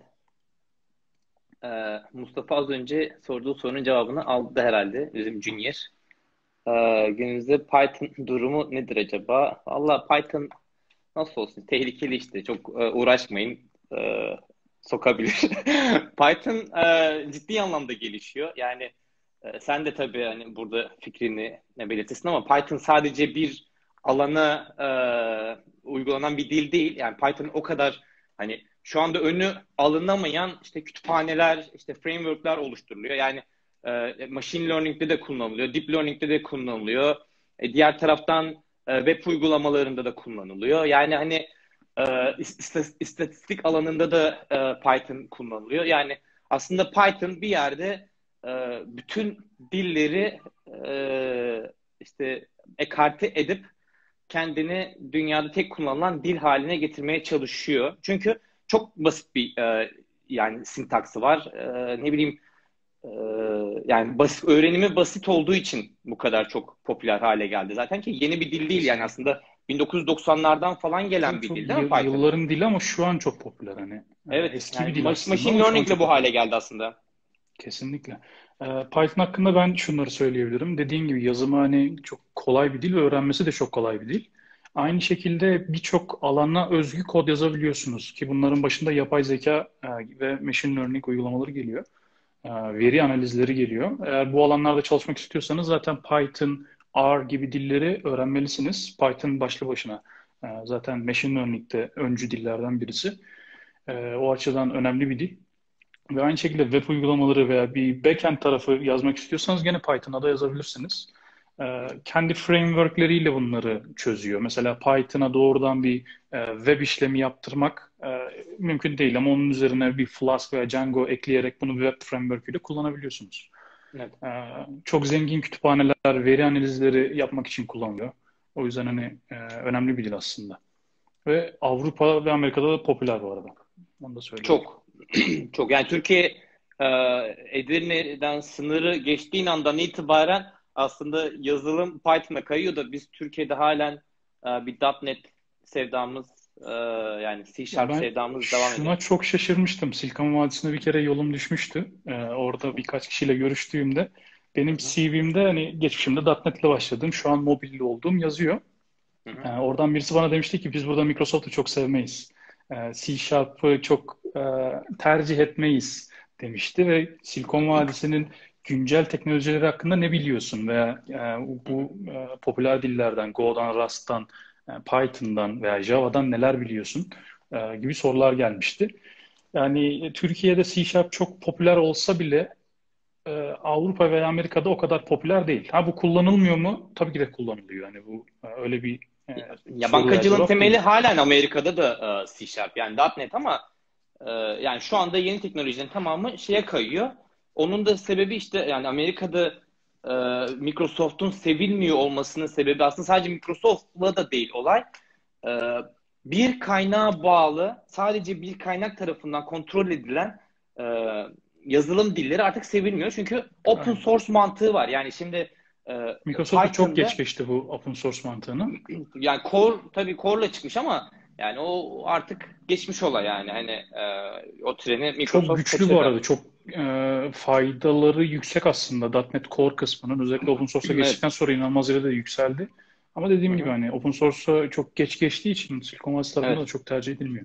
Mustafa az önce sorduğu sorunun cevabını aldı herhalde bizim Junior. Günümüzde Python durumu nedir acaba? Valla Python nasıl olsun? Tehlikeli işte. Çok uğraşmayın. Sokabilir. Python ciddi anlamda gelişiyor. Yani sen de tabii hani burada fikrini ne belirtirsin ama Python sadece bir alana uygulanan bir dil değil. Yani Python o kadar hani şu anda önü alınamayan işte kütüphaneler, işte framework'ler oluşturuluyor. Yani machine learning'de de kullanılıyor, deep learning'de de kullanılıyor. Diğer taraftan web uygulamalarında da kullanılıyor. Yani hani istatistik alanında da Python kullanılıyor. Yani aslında Python bir yerde bütün dilleri işte ekarte edip kendini dünyada tek kullanılan dil haline getirmeye çalışıyor. Çünkü çok basit bir yani sintaksı var. Ne bileyim e, yani basit, öğrenimi basit olduğu için bu kadar çok popüler hale geldi. Zaten ki yeni bir dil değil yani Kesinlikle. aslında 1990'lardan falan Tabii gelen bir çok dil değil mi Python? yılların dili ama şu an çok popüler hani. Evet Eski bir yani dil aslında machine ama şu an learning ile çok bu hale popüler. geldi aslında. Kesinlikle. Python hakkında ben şunları söyleyebilirim. Dediğim gibi yazımı hani çok kolay bir dil ve öğrenmesi de çok kolay bir dil. Aynı şekilde birçok alana özgü kod yazabiliyorsunuz ki bunların başında yapay zeka ve machine learning uygulamaları geliyor. Hı Veri hı. analizleri geliyor. Eğer bu alanlarda çalışmak istiyorsanız zaten Python, R gibi dilleri öğrenmelisiniz. Python başlı başına Zaten machine learning'de öncü dillerden birisi. O açıdan önemli bir dil. Ve aynı şekilde web uygulamaları veya bir backend tarafı yazmak istiyorsanız gene Python'a da yazabilirsiniz. Kendi framework'leriyle bunları çözüyor. Mesela Python'a doğrudan bir web işlemi yaptırmak mümkün değil ama onun üzerine bir Flask veya Django ekleyerek bunu bir web framework ile kullanabiliyorsunuz. Evet. Çok zengin kütüphaneler, veri analizleri yapmak için kullanılıyor. O yüzden hani önemli bir dil aslında. Ve Avrupa ve Amerika'da da popüler bu arada. Onu da söyleyeyim. Çok. Çok. Yani Türkiye e, Edirne'den sınırı geçtiğin andan itibaren aslında yazılım Python'a kayıyor da biz Türkiye'de halen bir .NET sevdamız, yani C Ya Sharp ben sevdamız devam ediyor. şuna çok şaşırmıştım. Silikon Vadisi'nde bir kere yolum düşmüştü. Orada birkaç kişiyle görüştüğümde Hı benim hı. CV'mde hani geçmişimde .NET ile başladım. Şu an mobilli olduğum yazıyor. Hı hı. Oradan birisi bana demişti ki biz burada Microsoft'u çok sevmeyiz. C Sharp'ı çok tercih etmeyiz demişti ve Silikon Vadisi'nin güncel teknolojileri hakkında ne biliyorsun veya Hı hı. bu popüler dillerden, Go'dan, Rust'tan, Python'dan veya Java'dan neler biliyorsun gibi sorular gelmişti. Yani Türkiye'de C Sharp çok popüler olsa bile Avrupa veya Amerika'da o kadar popüler değil. Ha bu kullanılmıyor mu? Tabii ki de kullanılıyor. Yani bu öyle bir Ya soru veya bankacılığın cevap temeli değil. halen Amerika'da da C Sharp yani .NET ama yani şu anda yeni teknolojinin tamamı şeye kayıyor. Onun da sebebi işte yani Amerika'da Microsoft'un sevilmiyor olmasının sebebi aslında sadece Microsoft'la da değil olay. E, Bir kaynağa bağlı, sadece bir kaynak tarafından kontrol edilen e, yazılım dilleri artık sevilmiyor. Çünkü open Aynen. source mantığı var. Yani şimdi Microsoft'u çok geç Python'da geçti bu open source mantığını. yani Core tabii Core'la çıkmış ama yani o artık geçmiş olay yani hani o treni Çok Microsoft güçlü bu kaçırdı. arada. Çok faydaları yüksek aslında .NET Core kısmının. Özellikle open source'a Evet. geçtikten sonra inanılmaz derecede yükseldi. Ama Hı dediğim gibi hı. hani open source'a çok geç geçtiği için Silikon Vadisi tarafında da Evet. çok tercih edilmiyor.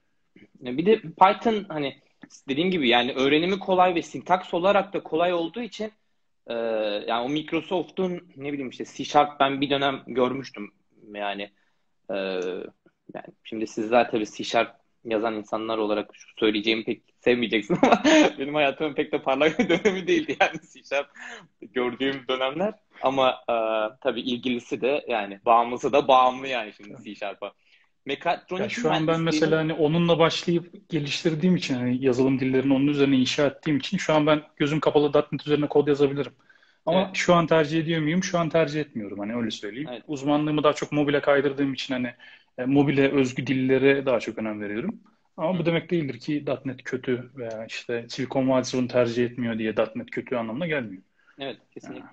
Bir de Python hani dediğim gibi yani öğrenimi kolay ve sintaks olarak da kolay olduğu için e, yani o Microsoft'un ne bileyim işte C Sharp ben bir dönem görmüştüm yani. Ee, Yani şimdi sizler tabii C Sharp yazan insanlar olarak şu söyleyeceğimi pek sevmeyeceksin ama benim hayatımın pek de parlak bir dönemi değildi yani C Sharp gördüğüm dönemler. Ama tabii ilgilisi de yani bağımlısı da bağımlı yani şimdi C Sharp'a. Ya Mekatronik şu an ben mühendisliğinin mesela hani onunla başlayıp geliştirdiğim için hani yazılım dillerini onun üzerine inşa ettiğim için şu an ben gözüm kapalı .NET üzerine kod yazabilirim. Ama evet, şu an tercih ediyor muyum? Şu an tercih etmiyorum hani öyle söyleyeyim. evet. Uzmanlığımı daha çok mobile kaydırdığım için hani mobile özgü dillere daha çok önem veriyorum. Hı Ama bu hı. demek değildir ki .NET kötü veya işte Silikon Vadisi bunu tercih etmiyor diye .NET kötü anlamına gelmiyor. Evet, Ha, kesinlikle.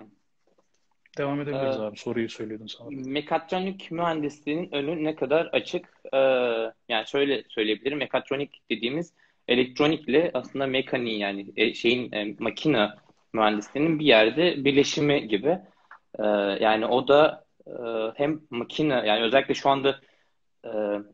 devam edebiliriz Ee, abi. Soruyu söylüyordun sanırım. Mekatronik mühendisliğinin önü ne kadar açık? Yani şöyle söyleyebilirim. Mekatronik dediğimiz elektronikle aslında mekaniği yani makine mühendisliğinin bir yerde birleşimi gibi. Ee, Yani o da hem makine yani özellikle şu anda e,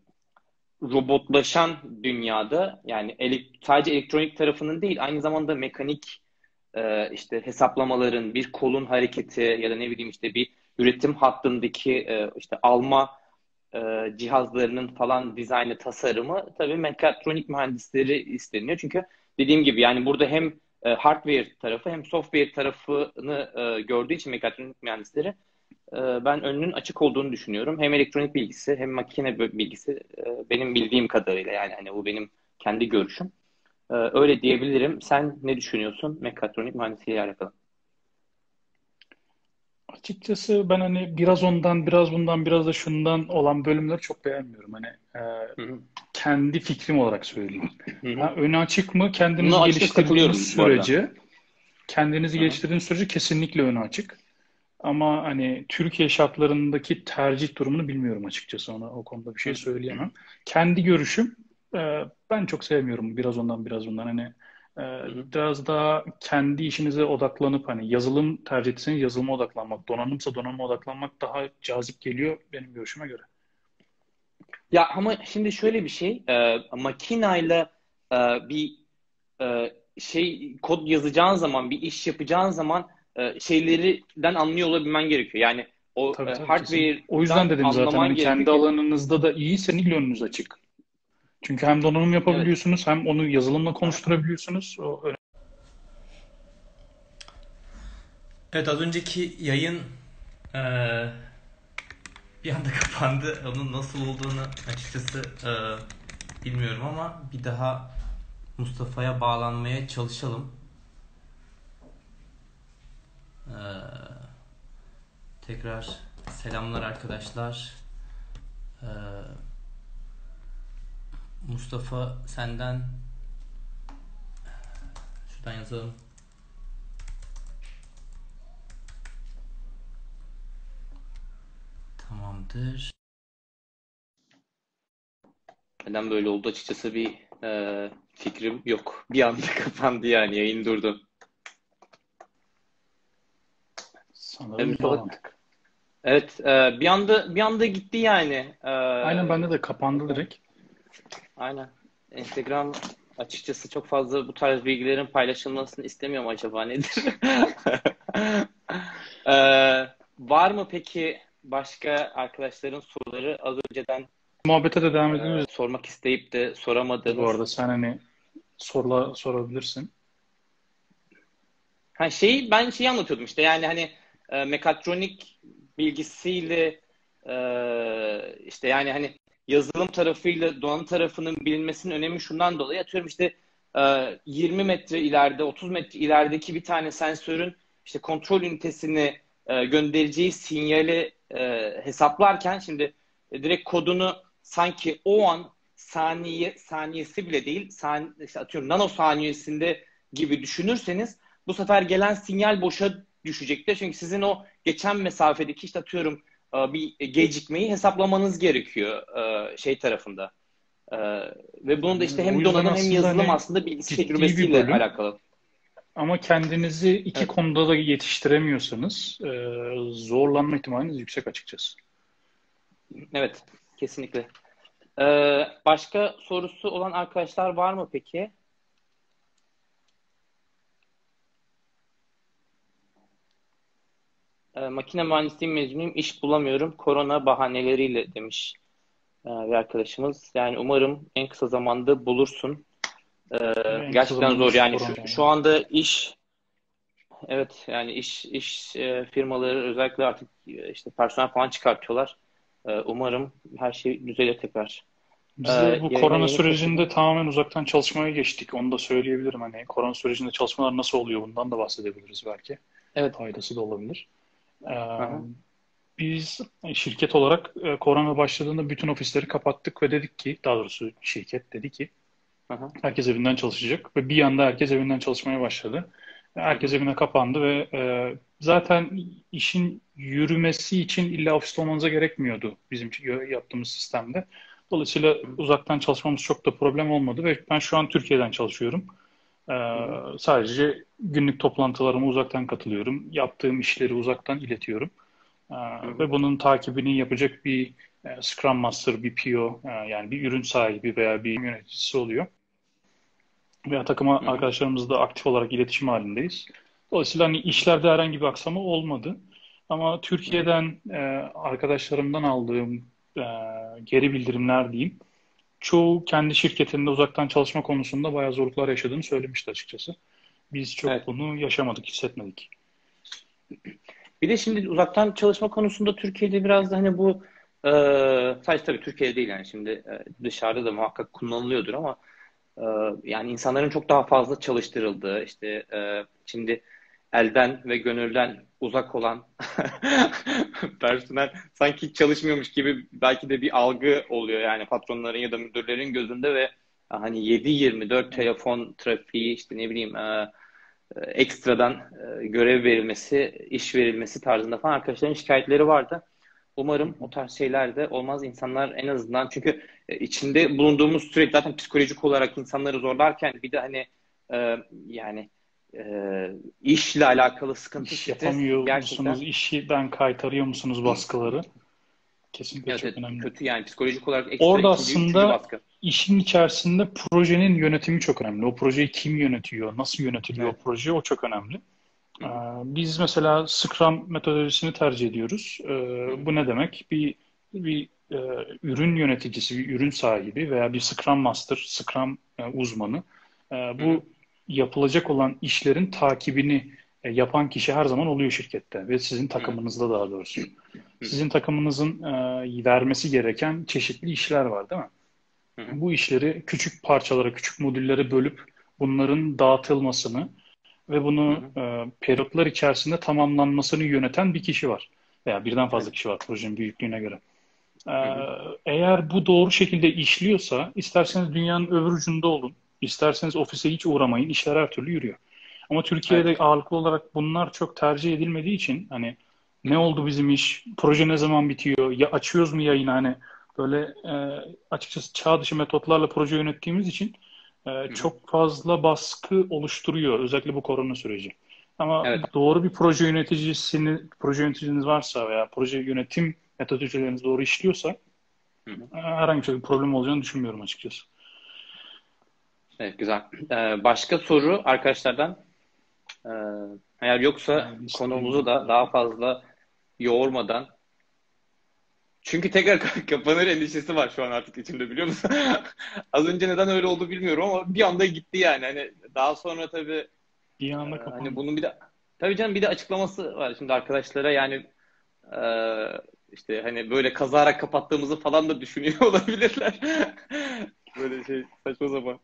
robotlaşan dünyada yani sadece elektronik tarafının değil aynı zamanda mekanik işte hesaplamaların, bir kolun hareketi ya da ne bileyim işte bir üretim hattındaki işte alma cihazlarının falan dizaynı, tasarımı tabii mekatronik mühendisleri isteniyor. Çünkü dediğim gibi yani burada hem hardware tarafı hem software tarafını gördüğü için mekatronik mühendisleri ben önünün açık olduğunu düşünüyorum. Hem elektronik bilgisi hem makine bilgisi benim bildiğim kadarıyla yani hani bu benim kendi görüşüm. Öyle diyebilirim. Sen ne düşünüyorsun mekatronik mühendisliğiyle alakalı? Açıkçası ben hani biraz ondan, biraz bundan, biraz da şundan olan bölümleri çok beğenmiyorum. Hani e, Hı hı. kendi fikrim olarak söyleyeyim. Hı hı. Ha, öne açık mı? Buna Kendinizi açıkçası geliştirdiğiniz katılıyorum bu arada. sürece, kendinizi Hı hı. geliştirdiğiniz sürece kesinlikle öne açık. Ama hani Türkiye şartlarındaki tercih durumunu bilmiyorum açıkçası. Ona o konuda bir Hı şey hı. söyleyemem. Kendi görüşüm, ben çok sevmiyorum biraz ondan biraz bundan. Hani Hı hı. biraz daha kendi işinize odaklanıp hani yazılım tercih etseniz yazılıma odaklanmak, donanımsa donanıma odaklanmak daha cazip geliyor benim görüşüme göre. Ya ama şimdi şöyle bir şey, makinayla bir kod yazacağın zaman, bir iş yapacağın zaman şeylerden anlıyor olabilmen gerekiyor. Yani O Tabii kesin. O yüzden hardware'dan dedim zaten anlaman hani gerekiyor kendi ki. alanınızda da iyiyse Nil önünüz açık. Çünkü hem donanım Evet. yapabiliyorsunuz hem onu yazılımla Aha. konuşturabiliyorsunuz. Evet, az önceki yayın eee, bir anda kapandı. Onun nasıl olduğunu açıkçası bilmiyorum ama bir daha Mustafa'ya bağlanmaya çalışalım. Eee, Tekrar selamlar arkadaşlar. Eee, Mustafa senden şuradan yazalım. Tamamdır. Neden böyle oldu açıkçası bir fikrim yok. Bir anda kapandı yani yayın durdu. Sanırım Mustafa, bağlantık. evet, bir anda gitti yani. Aynen bende de kapandı Bakalım. direkt. Aynen. Instagram açıkçası çok fazla bu tarz bilgilerin paylaşılmasını istemiyorum, acaba nedir? Ee, Var mı peki başka arkadaşların soruları, az önceden Muhabbete de devam edebiliriz sormak isteyip de bu soramadığınız? arada. Sen hani sorabilirsin. Ben şeyi anlatıyordum işte, yani hani mekatronik bilgisiyle işte yani hani yazılım tarafıyla donanım tarafının bilinmesinin önemi şundan dolayı, atıyorum işte 20 metre ileride, 30 metre ilerideki bir tane sensörün işte kontrol ünitesini göndereceği sinyali hesaplarken, şimdi direkt kodunu sanki o an saniyesi bile değil, işte atıyorum nanosaniyesinde gibi düşünürseniz, bu sefer gelen sinyal boşa düşecektir. Çünkü sizin o geçen mesafedeki işte atıyorum bir gecikmeyi hesaplamanız gerekiyor şey tarafında. E, Ve bunun da işte O hem yüzden donanım hem aslında yazılım hani aslında bilgisi ciddi bir tecrübesiyle bölüm alakalı. ama kendinizi iki Evet, konuda da yetiştiremiyorsanız zorlanma ihtimaliniz yüksek açıkçası. evet, kesinlikle. Başka sorusu olan arkadaşlar var mı peki? Makine mühendisliği mezunuyum, iş bulamıyorum korona bahaneleriyle, demiş bir arkadaşımız. Yani umarım en kısa zamanda bulursun. En kısa Gerçekten zamanda zor şu yani, korona şu anda iş, evet yani iş firmaları özellikle artık işte personel falan çıkartıyorlar. Umarım her şey düzelir tekrar. Biz de bu Yayına korona yeni sürecinde katıldım. tamamen uzaktan çalışmaya geçtik. Onu da söyleyebilirim. Hani korona sürecinde çalışmalar nasıl oluyor bundan da bahsedebiliriz belki. Evet. Faydası da olabilir. Ee, Aha. Biz şirket olarak korona başladığında bütün ofisleri kapattık ve dedik ki, daha doğrusu şirket dedi ki Aha. herkes evinden çalışacak ve bir anda herkes evinden çalışmaya başladı. Hı Herkes hı. evine kapandı ve zaten işin yürümesi için illa ofiste olmanıza gerekmiyordu bizim yaptığımız sistemde. Dolayısıyla Hı hı. uzaktan çalışmamız çok da problem olmadı ve ben şu an Türkiye'den çalışıyorum. E, Hı hı. Sadece günlük toplantılarıma uzaktan katılıyorum. Yaptığım işleri uzaktan iletiyorum. E, Hı hı. Ve bunun takibini yapacak bir Scrum Master, bir PO, yani bir ürün sahibi veya bir yöneticisi oluyor. Veya takım Hı hı. arkadaşlarımızla aktif olarak iletişim halindeyiz. Dolayısıyla hani işlerde herhangi bir aksama olmadı. Ama Hı hı. Türkiye'den arkadaşlarımdan aldığım e, geri bildirimler diyeyim. Çoğu kendi şirketinde uzaktan çalışma konusunda bayağı zorluklar yaşadığını söylemişti açıkçası. Biz çok Evet. bunu yaşamadık, hissetmedik. Bir de şimdi uzaktan çalışma konusunda Türkiye'de biraz da hani bu sadece tabii Türkiye'de değil yani, şimdi dışarıda da muhakkak kullanılıyordur ama e, yani insanların çok daha fazla çalıştırıldığı, işte şimdi elden ve gönülden uzak olan personel sanki hiç çalışmıyormuş gibi belki de bir algı oluyor yani patronların ya da müdürlerin gözünde, ve hani 7/24 telefon trafiği, işte ne bileyim ekstradan görev verilmesi, iş verilmesi tarzında falan arkadaşların şikayetleri vardı. Umarım o tarz şeyler de olmaz. İnsanlar en azından, çünkü içinde bulunduğumuz süreç zaten psikolojik olarak insanları zorlarken, bir de hani yani işle alakalı sıkıntı, İş stres yapamıyor musunuz, gerçekten, işten kaytarıyor musunuz baskıları kesinlikle evet, çok evet, önemli. kötü yani, psikolojik olarak ekstra Orada ikinci, üçüncü aslında baskı. işin içerisinde projenin yönetimi çok önemli. O projeyi kim yönetiyor, nasıl yönetiliyor o Evet. proje, o çok önemli. Ee, Biz mesela Scrum metodolojisini tercih ediyoruz. Bu ne demek? Bir ürün yöneticisi, bir ürün sahibi veya bir Scrum Master, Scrum uzmanı bu yapılacak olan işlerin takibini yapan kişi her zaman oluyor şirkette ve sizin takımınızda daha doğrusu. Sizin takımınızın vermesi gereken çeşitli işler var, değil mi? Bu işleri küçük parçalara, küçük modüllere bölüp bunların dağıtılmasını ve bunu periyotlar içerisinde tamamlanmasını yöneten bir kişi var. Veya birden fazla kişi var projenin büyüklüğüne göre. Eğer bu doğru şekilde işliyorsa, isterseniz dünyanın öbür ucunda olun, isterseniz ofise hiç uğramayın, işler her türlü yürüyor. Ama Türkiye'de ağırlıklı olarak bunlar çok tercih edilmediği için hani ne oldu bizim iş, proje ne zaman bitiyor, ya açıyoruz mu yayını, hani böyle açıkçası çağ dışı metotlarla proje yönettiğimiz için çok fazla baskı oluşturuyor özellikle bu korona süreci. Ama doğru bir proje yöneticiniz varsa veya proje yönetim metodolojileriniz doğru işliyorsa herhangi bir problem olacağını düşünmüyorum açıkçası. Evet, güzel. Başka soru arkadaşlardan? Eğer yoksa konumuzu da daha fazla yoğurmadan. Çünkü tekrar kapanır endişesi var şu an artık içimde, biliyor musun? Az önce neden öyle oldu bilmiyorum ama bir anda gitti yani. Hani daha sonra tabii bir anda kapandı. hani bunun bir de tabii canım bir de açıklaması var şimdi arkadaşlara, yani işte hani böyle kazara kapattığımızı falan da düşünüyor olabilirler. Böyle şey saçma sapan.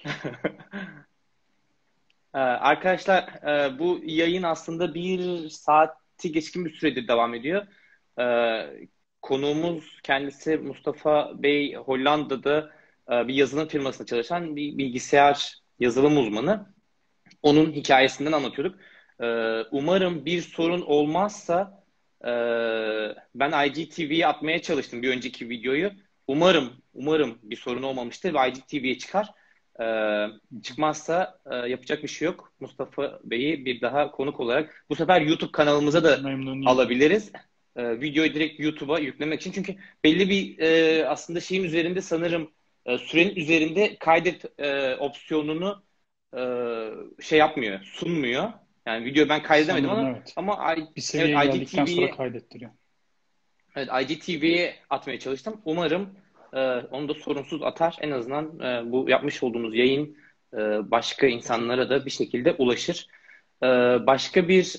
Arkadaşlar, bu yayın aslında 1 saati geçkin bir süredir devam ediyor. Konuğumuz kendisi Mustafa Bey, Hollanda'da bir yazılım firmasında çalışan bir bilgisayar yazılım uzmanı. Onun hikayesinden anlatıyorduk. Umarım bir sorun olmazsa ben IGTV'ye atmaya çalıştım bir önceki videoyu. Umarım bir sorun olmamıştır ve IGTV'ye çıkar. Çıkmazsa yapacak bir şey yok. Mustafa Bey'i bir daha konuk olarak bu sefer YouTube kanalımıza da alabiliriz. Videoyu direkt YouTube'a yüklemek için. Çünkü belli bir aslında şeyin üzerinde sanırım sürenin üzerinde kaydet opsiyonunu şey yapmıyor, sunmuyor. Yani videoyu ben kaydedemedim sanırım, evet. ama bir seviyeye geldikten sonra kaydettiriyor. Evet, IGTV'ye atmaya çalıştım. Umarım onu da sorunsuz atar. En azından bu yapmış olduğumuz yayın başka insanlara da bir şekilde ulaşır. Başka bir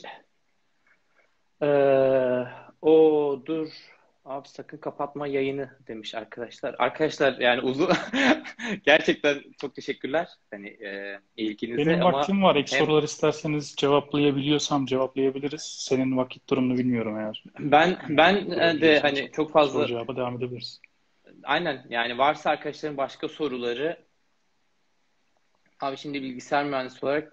dur abi sakın kapatma yayını demiş arkadaşlar. Arkadaşlar yani uzun gerçekten çok teşekkürler hani ilginize. Benim ama vaktim var. Ek sorular isterseniz cevaplayabiliyorsam cevaplayabiliriz. Senin vakit durumunu bilmiyorum eğer. Ben de hani çok fazla soru cevaba devam edebiliriz. Aynen, yani varsa arkadaşların başka soruları. Abi şimdi bilgisayar mühendisi olarak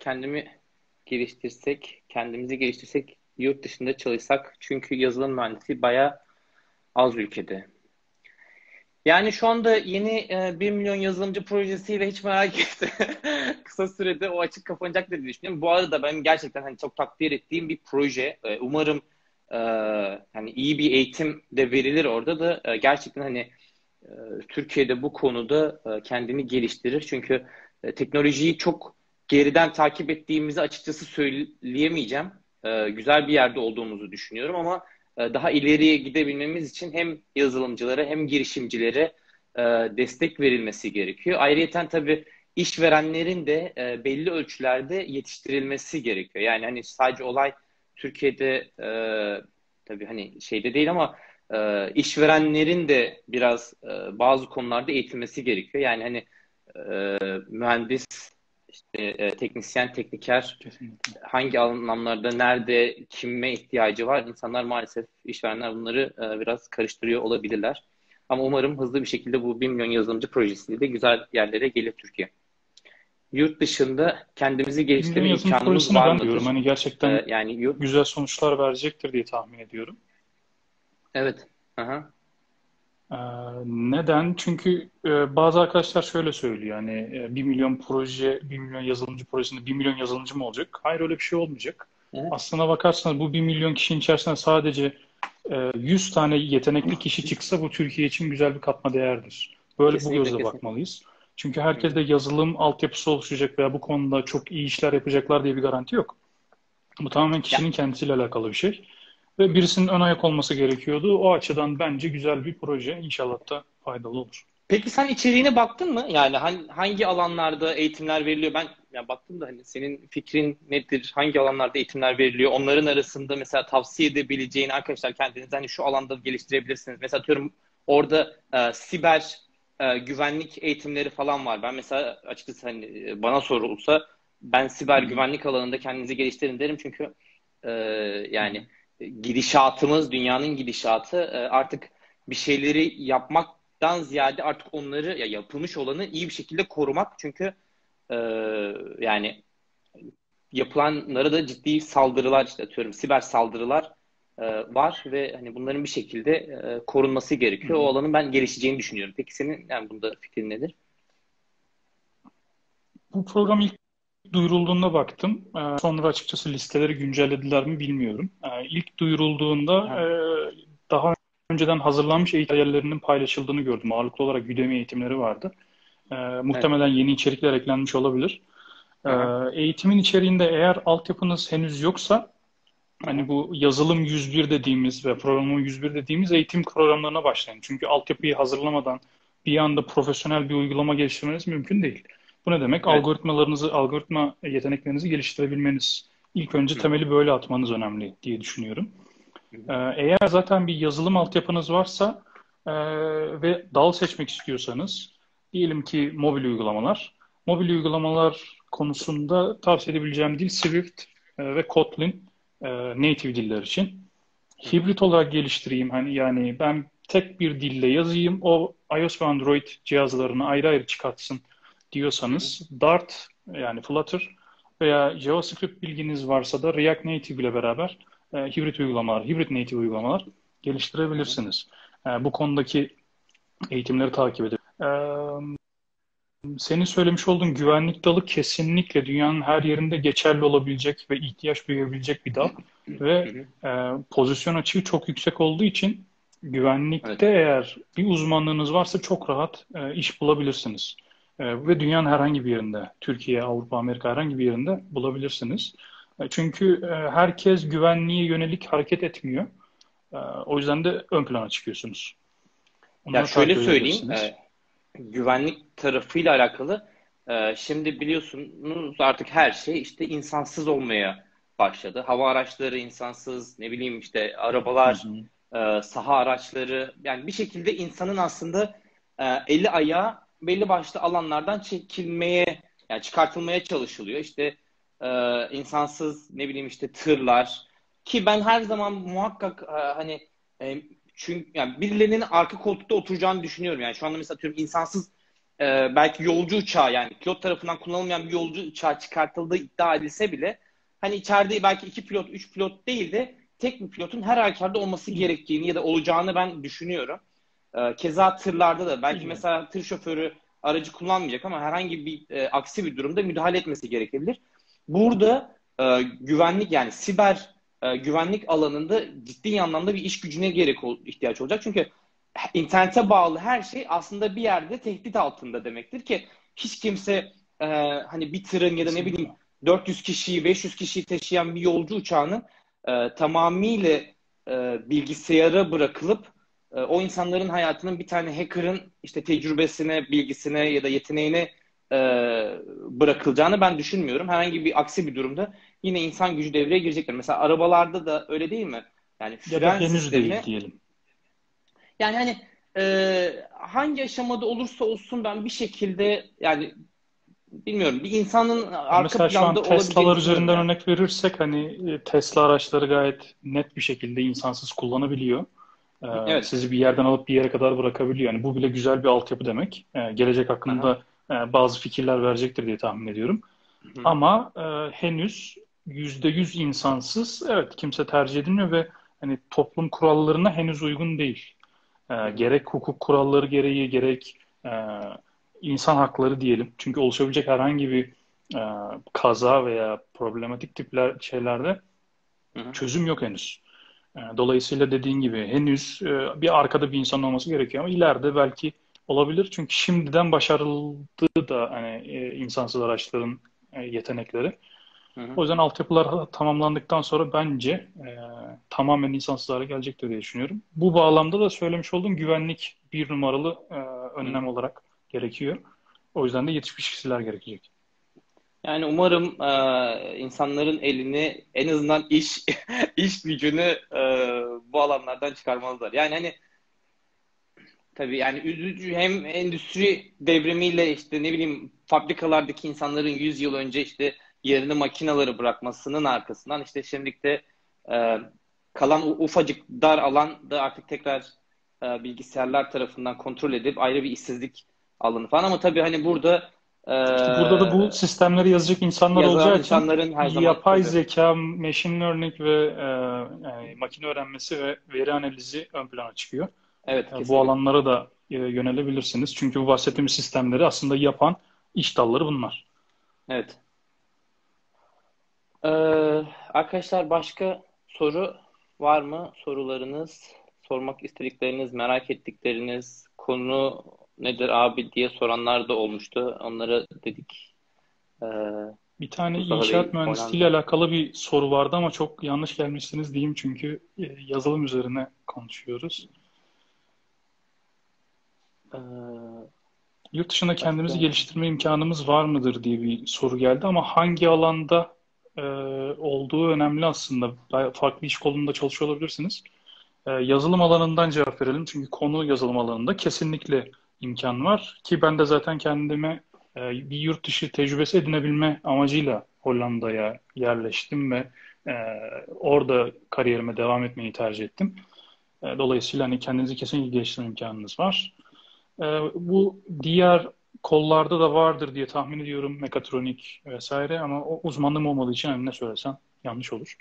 kendimizi geliştirsek, yurt dışında çalışsak, çünkü yazılım mühendisi bayağı az ülkede. Yani şu anda yeni 1 milyon yazılımcı projesiyle hiç merak etme. Kısa sürede o açık kapanacak diye düşünüyorum. Bu arada ben gerçekten hani çok takdir ettiğim bir proje. Umarım hani iyi bir eğitim de verilir orada da gerçekten hani Türkiye'de bu konuda kendini geliştirir. Çünkü teknolojiyi çok geriden takip ettiğimizi açıkçası söyleyemeyeceğim. Güzel bir yerde olduğumuzu düşünüyorum ama daha ileriye gidebilmemiz için hem yazılımcılara hem girişimcilere destek verilmesi gerekiyor. Ayrıyeten tabii işverenlerin de belli ölçülerde yetiştirilmesi gerekiyor. Yani hani sadece olay Türkiye'de tabii hani şeyde değil ama işverenlerin de biraz bazı konularda eğitilmesi gerekiyor. Yani hani mühendis, işte, teknisyen, tekniker Kesinlikle. hangi anlamlarda, nerede, kime ihtiyacı var? İnsanlar maalesef, işverenler bunları biraz karıştırıyor olabilirler. Ama umarım hızlı bir şekilde bu 1 milyon yazılımcı projesiyle de güzel yerlere gelir Türkiye. Yurt dışında kendimizi geliştirme imkanımız var mıdır? Diyorum. Hani gerçekten yani güzel sonuçlar verecektir diye tahmin ediyorum. Evet. Aha. Neden? Çünkü bazı arkadaşlar şöyle söylüyor. Yani 1 milyon yazılımcı projesinde 1 milyon yazılımcı mı olacak? Hayır, öyle bir şey olmayacak. Evet. Aslına bakarsanız bu 1 milyon kişinin içerisinde sadece 100 tane yetenekli kişi çıksa bu Türkiye için güzel bir katma değerdir. Böyle bu gözle bakmalıyız. Çünkü herkeste yazılım altyapısı oluşacak veya bu konuda çok iyi işler yapacaklar diye bir garanti yok. Bu tamamen Ya kişinin kendisiyle alakalı bir şey. Ve birisinin ön ayak olması gerekiyordu. O açıdan bence güzel bir proje. İnşallah da faydalı olur. peki sen içeriğine baktın mı? Yani hangi alanlarda eğitimler veriliyor? Ben ya baktım da hani senin fikrin nedir? Hangi alanlarda eğitimler veriliyor? Onların arasında mesela tavsiye edebileceğin arkadaşlar kendinizi hani şu alanda geliştirebilirsiniz. Mesela atıyorum orada siber güvenlik eğitimleri falan var. Ben mesela açıkçası hani bana sorulsa ben siber Hı hı. güvenlik alanında kendinizi geliştirin derim çünkü e, yani gidişatımız, dünyanın gidişatı artık bir şeyleri yapmaktan ziyade artık onları ya yapılmış olanı iyi bir şekilde korumak. Çünkü e, yani yapılanlara da ciddi saldırılar işte atıyorum siber saldırılar var ve hani bunların bir şekilde korunması Hı gerekiyor. O hı. alanın ben gelişeceğini düşünüyorum. Peki senin yani bunda fikrin nedir? Bu program ilk duyurulduğunda baktım. Sonra açıkçası listeleri güncellediler mi bilmiyorum. İlk duyurulduğunda Ha, daha önceden hazırlanmış eğitim yerlerinin paylaşıldığını gördüm. Ağırlıklı olarak Udemy eğitimleri vardı. evet. Muhtemelen yeni içerikler eklenmiş olabilir. Aha, Eğitimin içeriğinde eğer altyapınız henüz yoksa hani aha, bu yazılım 101 dediğimiz ve programlama 101 dediğimiz eğitim programlarına başlayın. Çünkü altyapıyı hazırlamadan bir anda profesyonel bir uygulama geliştirmeniz mümkün değil. Bu ne demek? evet. Algoritma yeteneklerinizi geliştirebilmeniz. İlk önce Hı hı, temeli böyle atmanız önemli diye düşünüyorum. hı hı, Eğer zaten bir yazılım altyapınız varsa ve dal seçmek istiyorsanız, diyelim ki mobil uygulamalar. Mobil uygulamalar konusunda tavsiye edebileceğim dil Swift ve Kotlin native diller için. hı hı, Hibrit olarak geliştireyim. Hani yani ben tek bir dille yazayım, o iOS ve Android cihazlarını ayrı ayrı çıkartsın hı hı, diyorsanız Dart yani Flutter veya JavaScript bilginiz varsa da React Native ile beraber hibrit native uygulamalar hı hı. geliştirebilirsiniz. Bu konudaki eğitimleri takip edin. Senin söylemiş olduğun güvenlik dalı kesinlikle dünyanın her yerinde geçerli olabilecek ve ihtiyaç duyabilecek bir dal. Hı Ve hı. pozisyon açığı çok yüksek olduğu için Evet. güvenlikte eğer bir uzmanlığınız varsa çok rahat iş bulabilirsiniz. Ve dünyanın herhangi bir yerinde, Türkiye, Avrupa, Amerika herhangi bir yerinde bulabilirsiniz. Çünkü herkes güvenliğe yönelik hareket etmiyor. O yüzden de ön plana çıkıyorsunuz. Ya Onları şöyle takip söyleyeyim, edebilirsiniz. güvenlik tarafıyla alakalı şimdi biliyorsunuz artık her şey işte insansız olmaya başladı. Hava araçları insansız, ne bileyim işte Hı arabalar, hı. saha araçları yani bir şekilde insanın aslında eli ayağı belli başlı alanlardan çekilmeye yani çıkartılmaya çalışılıyor. İşte insansız ne bileyim işte tırlar ki ben her zaman muhakkak hani e, çünkü yani birilerinin arka koltukta oturacağını düşünüyorum. Yani şu anda mesela atıyorum insansız belki yolcu uçağı yani pilot tarafından kullanılmayan bir yolcu uçağı çıkartıldığı iddia edilse bile hani içeride belki iki pilot, üç pilot değil de tek bir pilotun her halükarda olması İl- gerektiğini ya da olacağını ben düşünüyorum. Keza tırlarda da belki İlla. mesela tır şoförü aracı kullanmayacak ama herhangi bir aksi bir durumda müdahale etmesi gerekebilir. Burada güvenlik yani siber güvenlik alanında ciddi anlamda bir iş gücüne ihtiyaç olacak. Çünkü internete bağlı her şey aslında bir yerde tehdit altında demektir ki hiç kimse e, hani bir tırın ya da ne bileyim Kesinlikle. 400 kişiyi 500 kişiyi taşıyan bir yolcu uçağının tamamıyla bilgisayara bırakılıp o insanların hayatının bir tane hacker'ın işte tecrübesine, bilgisine ya da yeteneğine e, bırakılacağını ben düşünmüyorum. Herhangi bir aksi bir durumda yine insan gücü devreye girecektir. Mesela arabalarda da öyle değil mi? Yani Ya da fren henüz değil sistemi diyelim. yani hani hangi aşamada olursa olsun ben bir şekilde yani bilmiyorum bir insanın Ya arka mesela şu an planda olabileceğini Tesla'lar düşünüyorum üzerinden ya. örnek verirsek hani Tesla araçları gayet net bir şekilde insansız kullanabiliyor. Evet. Sizi bir yerden alıp bir yere kadar bırakabiliyor. Yani bu bile güzel bir altyapı demek. Gelecek Aha. hakkında bazı fikirler verecektir diye tahmin ediyorum. Hı Ama henüz %100 insansız, evet kimse tercih edilmiyor ve hani toplum kurallarına henüz uygun değil. hı. Gerek hukuk kuralları gereği gerek e, insan hakları diyelim. Çünkü oluşabilecek herhangi bir e, kaza veya problematik tipler şeylerde Hı hı. çözüm yok henüz. Dolayısıyla dediğin gibi henüz bir arkada bir insan olması gerekiyor ama ileride belki olabilir. Çünkü şimdiden başarıldı da hani insansız araçların yetenekleri. Hı hı. O yüzden altyapılar tamamlandıktan sonra bence tamamen insansız hale gelecektir diye düşünüyorum. Bu bağlamda da söylemiş olduğum güvenlik bir numaralı Hı önlem hı. olarak gerekiyor. O yüzden de yetişmiş kişiler gerekecek. Yani umarım insanların elini en azından iş gücünü bu alanlardan çıkarmalılar. Yani hani tabii yani üzücü hem endüstri devrimiyle işte ne bileyim fabrikalardaki insanların 100 yıl önce işte yerini makinaları bırakmasının arkasından işte şimdilik de e, kalan ufacık dar alan da artık tekrar bilgisayarlar tarafından kontrol edip ayrı bir işsizlik alanı falan ama tabii hani burada İşte burada da bu sistemleri yazacak insanlar yazan olacağı için insanların her zaman yapay tabii. zeka, machine learning ve yani makine öğrenmesi ve veri analizi ön plana çıkıyor. Evet, Bu kesinlikle. alanlara da yönelebilirsiniz. Çünkü bu bahsettiğimiz sistemleri aslında yapan iş dalları bunlar. Evet. Ee, Arkadaşlar başka soru var mı? Sorularınız, sormak istedikleriniz, merak ettikleriniz, konu nedir abi diye soranlar da olmuştu. Onlara dedik. Ee, Bir tane Mustafa inşaat Bey mühendisliğiyle Hollanda. alakalı bir soru vardı ama çok yanlış gelmişsiniz diyeyim çünkü yazılım üzerine konuşuyoruz. Ee, Yurt dışında kendimizi Başka? geliştirme imkanımız var mıdır diye bir soru geldi ama hangi alanda e, olduğu önemli aslında. Farklı iş kolunda çalışıyor olabilirsiniz. Yazılım alanından cevap verelim çünkü konu yazılım alanında kesinlikle imkan var ki ben de zaten kendime bir yurt dışı tecrübesi edinebilme amacıyla Hollanda'ya yerleştim ve e, orada kariyerime devam etmeyi tercih ettim. Dolayısıyla hani kendinizi kesinlikle geliştirme imkanınız var. Bu diğer kollarda da vardır diye tahmin ediyorum. Mekatronik vesaire ama o uzmanlığım olmadığı için hani ne söylesem yanlış olur.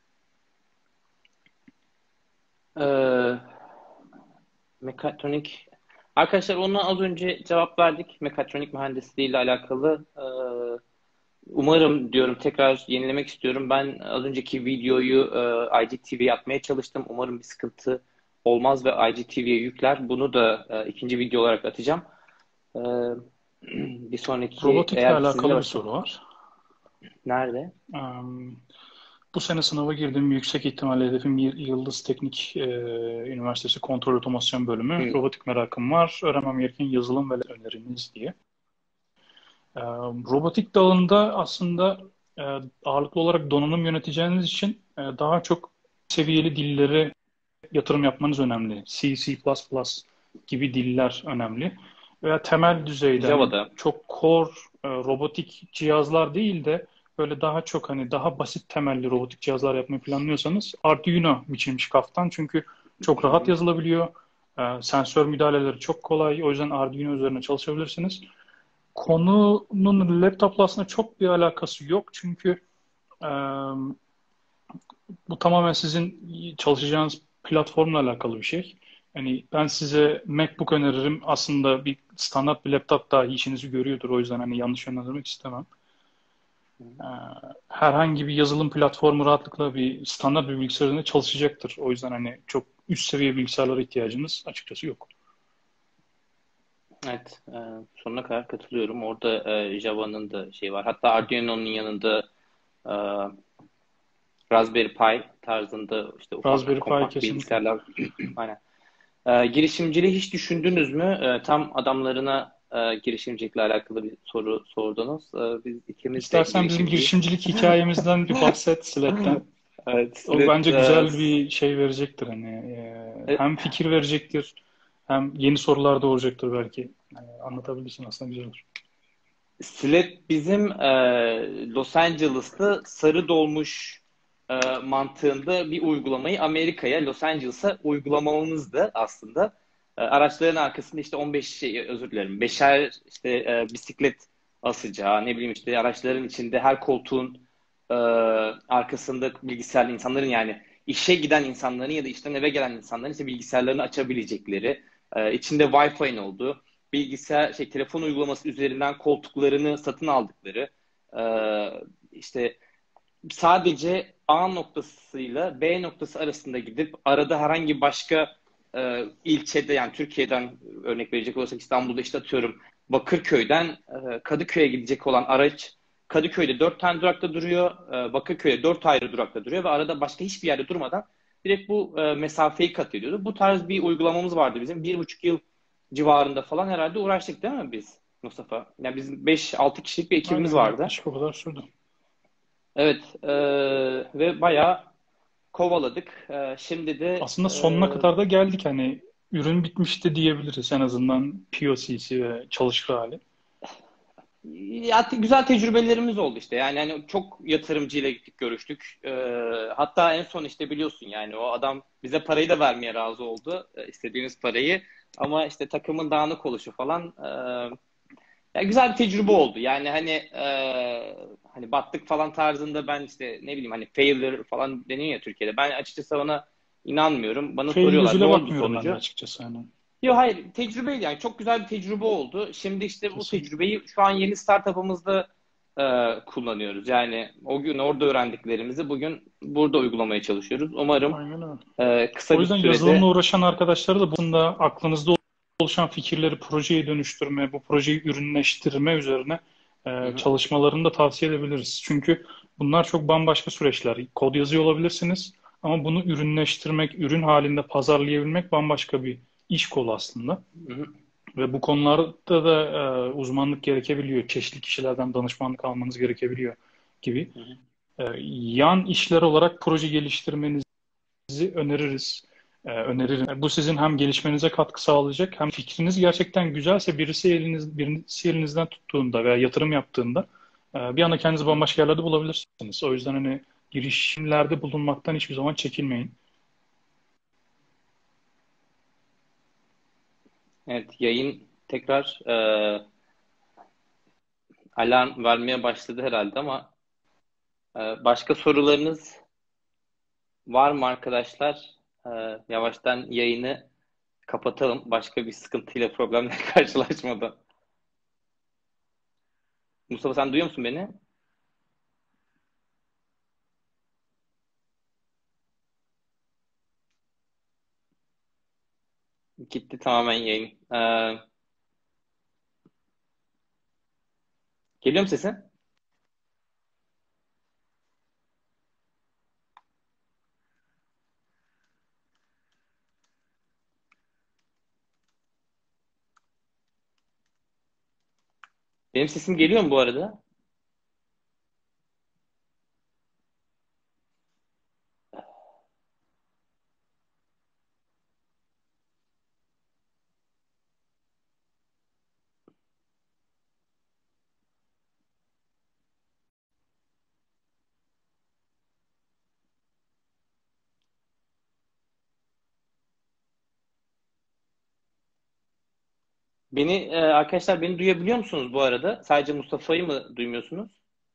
Ee, Mekatronik. Arkadaşlar ona az önce cevap verdik. Mekatronik mühendisliği ile alakalı. Umarım diyorum tekrar yenilemek istiyorum. Ben az önceki videoyu IGTV'ye atmaya çalıştım. Umarım bir sıkıntı olmaz ve IGTV'ye yükler. Bunu da ikinci video olarak atacağım. E, Bir sonraki Robotikle eğer sizinle alakalı bir başla. soru var. Nerede? Bu sene sınava girdim. Yüksek ihtimalle hedefim Yıldız Teknik Üniversitesi Kontrol Otomasyon Bölümü. Hı, Robotik merakım var. Öğrenmem gereken yazılım ve öneriniz diye. Robotik dalında aslında e, ağırlıklı olarak donanım yöneteceğiniz için daha çok seviyeli dillere yatırım yapmanız önemli. C, C++ gibi diller önemli. Veya temel düzeyde hani Java'da. çok core robotik cihazlar değil de böyle daha çok hani daha basit temelli robotik cihazlar yapmayı planlıyorsanız Arduino biçilmiş kaftan çünkü çok Hı rahat hı. yazılabiliyor. Sensör müdahaleleri çok kolay. O yüzden Arduino üzerine çalışabilirsiniz. Konunun laptopla aslında çok bir alakası yok çünkü e, bu tamamen sizin çalışacağınız platformla alakalı bir şey. Yani ben size MacBook öneririm. Aslında bir standart bir laptop daha işinizi görüyordur. O yüzden hani yanlış yönlendirmek istemem. Ee, Herhangi bir yazılım platformu rahatlıkla bir standart bir bilgisayar üzerinde çalışacaktır. O yüzden hani çok üst seviye bilgisayarlara ihtiyacınız açıkçası yok. Evet, sonuna kadar katılıyorum. Orada Java'nın da şey var. Hatta Arduino'nun yanında e, Raspberry Pi tarzında işte ufak Raspberry Pi kompakt kesinlikle. bilgisayarlar. Aynen. Girişimciliği hiç düşündünüz mü? Tam adamlarına girişimcilikle alakalı bir soru sordunuz. Biz ikimiz de İstersen bizim girişimciyiz. girişimcilik hikayemizden bir bahset Slack'ten. Evet, O Sled, bence güzel bir şey verecektir hani e, hem fikir verecektir hem yeni sorular doğuracaktır belki. Anlatabilirsin aslında güzel olur. Sled bizim Los Angeles'ta sarı dolmuş mantığında bir uygulamayı Amerika'ya, Los Angeles'a uygulamamızdı aslında. Araçların arkasında işte 15 şey, özür dilerim, beşer işte bisiklet asacağı, ne bileyim işte araçların içinde her koltuğun e, arkasında bilgisayarlı insanların yani işe giden insanların ya da işten eve gelen insanların işte bilgisayarlarını açabilecekleri, içinde Wi-Fi'nin olduğu, bilgisayar şey telefon uygulaması üzerinden koltuklarını satın aldıkları, e, işte sadece A noktasıyla B noktası arasında gidip arada herhangi başka ilçede yani Türkiye'den örnek verecek olursak İstanbul'da işte atıyorum Bakırköy'den Kadıköy'e gidecek olan araç Kadıköy'de 4 tane durakta duruyor. Bakırköy'de 4 ayrı durakta duruyor ve arada başka hiçbir yerde durmadan direkt bu mesafeyi kat ediyordu. Bu tarz bir uygulamamız vardı bizim. 1,5 yıl civarında falan herhalde uğraştık değil mi biz Mustafa? Yani bizim 5-6 kişilik bir ekibimiz Aynen, vardı. yaklaşık o kadar sürdü. Evet, ve bayağı kovaladık. Şimdi de Aslında sonuna kadar da geldik, hani ürün bitmişti diyebiliriz, en azından POC'si ve çalışır hali. ya, güzel tecrübelerimiz oldu işte. Yani hani çok yatırımcıyla gittik görüştük. Hatta en son işte biliyorsun yani o adam bize parayı da vermeye razı oldu. İstediğimiz parayı. Ama işte takımın dağınık oluşu falan. Ya güzel bir tecrübe oldu. Yani hani battık falan tarzında ben işte ne bileyim hani failure falan deniyor ya Türkiye'de. Ben açıkçası ona inanmıyorum. Bana Fail soruyorlar ne gözüyle oldu bakmıyorum ben de sonucu? açıkçası, hani. Yok hayır tecrübeydi yani çok güzel bir tecrübe oldu. Şimdi işte bu Kesinlikle. tecrübeyi şu an yeni startup'ımızda kullanıyoruz. Yani o gün orada öğrendiklerimizi bugün burada uygulamaya çalışıyoruz. Umarım Aynen öyle. kısa O bir yüzden yazılımla sürede. uğraşan arkadaşları da aslında aklınızda oluşan fikirleri projeye dönüştürme, bu projeyi ürünleştirme üzerine Hı hı, çalışmalarını da tavsiye edebiliriz. Çünkü bunlar çok bambaşka süreçler. Kod yazıyor olabilirsiniz ama bunu ürünleştirmek, ürün halinde pazarlayabilmek bambaşka bir iş kolu aslında. hı hı, Ve bu konularda da uzmanlık gerekebiliyor. Çeşitli kişilerden danışmanlık almanız gerekebiliyor gibi. hı hı. Yan işler olarak proje geliştirmenizi öneririz. Öneririm. Bu sizin hem gelişmenize katkı sağlayacak, hem fikriniz gerçekten güzelse birisi elinizden tuttuğunda veya yatırım yaptığında bir anda kendinizi bambaşka yerlerde bulabilirsiniz. O yüzden hani girişimlerde bulunmaktan hiçbir zaman çekinmeyin. Evet, yayın tekrar alarm vermeye başladı herhalde ama başka sorularınız var mı arkadaşlar? E, Yavaştan yayını kapatalım. Başka bir sıkıntıyla problemle karşılaşmadan. Mustafa sen duyuyor musun beni? Gitti tamamen yayın. Geliyor mu sesin? Benim sesim geliyor mu bu arada? Arkadaşlar beni duyabiliyor musunuz bu arada? Sadece Mustafa'yı mı duymuyorsunuz?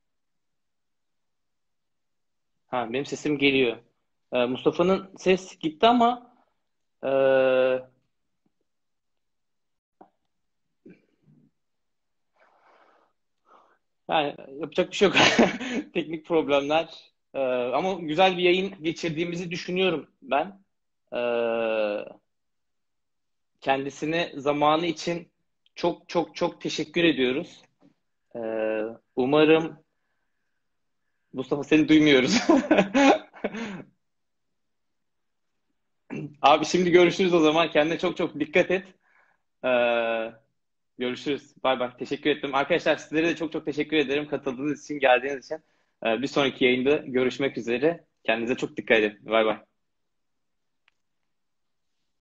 Ha, benim sesim geliyor. Mustafa'nın ses gitti ama e, yani yapacak bir şey yok. Teknik problemler. Ama güzel bir yayın geçirdiğimizi düşünüyorum ben. E, Kendisine zamanı için çok çok çok teşekkür ediyoruz. E, Umarım Mustafa seni duymuyoruz. Abi şimdi görüşürüz o zaman. Kendine çok çok dikkat et. Ee, Görüşürüz. Bay bay. Teşekkür ettim. Arkadaşlar sizlere de çok çok teşekkür ederim katıldığınız için, geldiğiniz için. Bir sonraki yayında görüşmek üzere. Kendinize çok dikkat edin. Bay bay.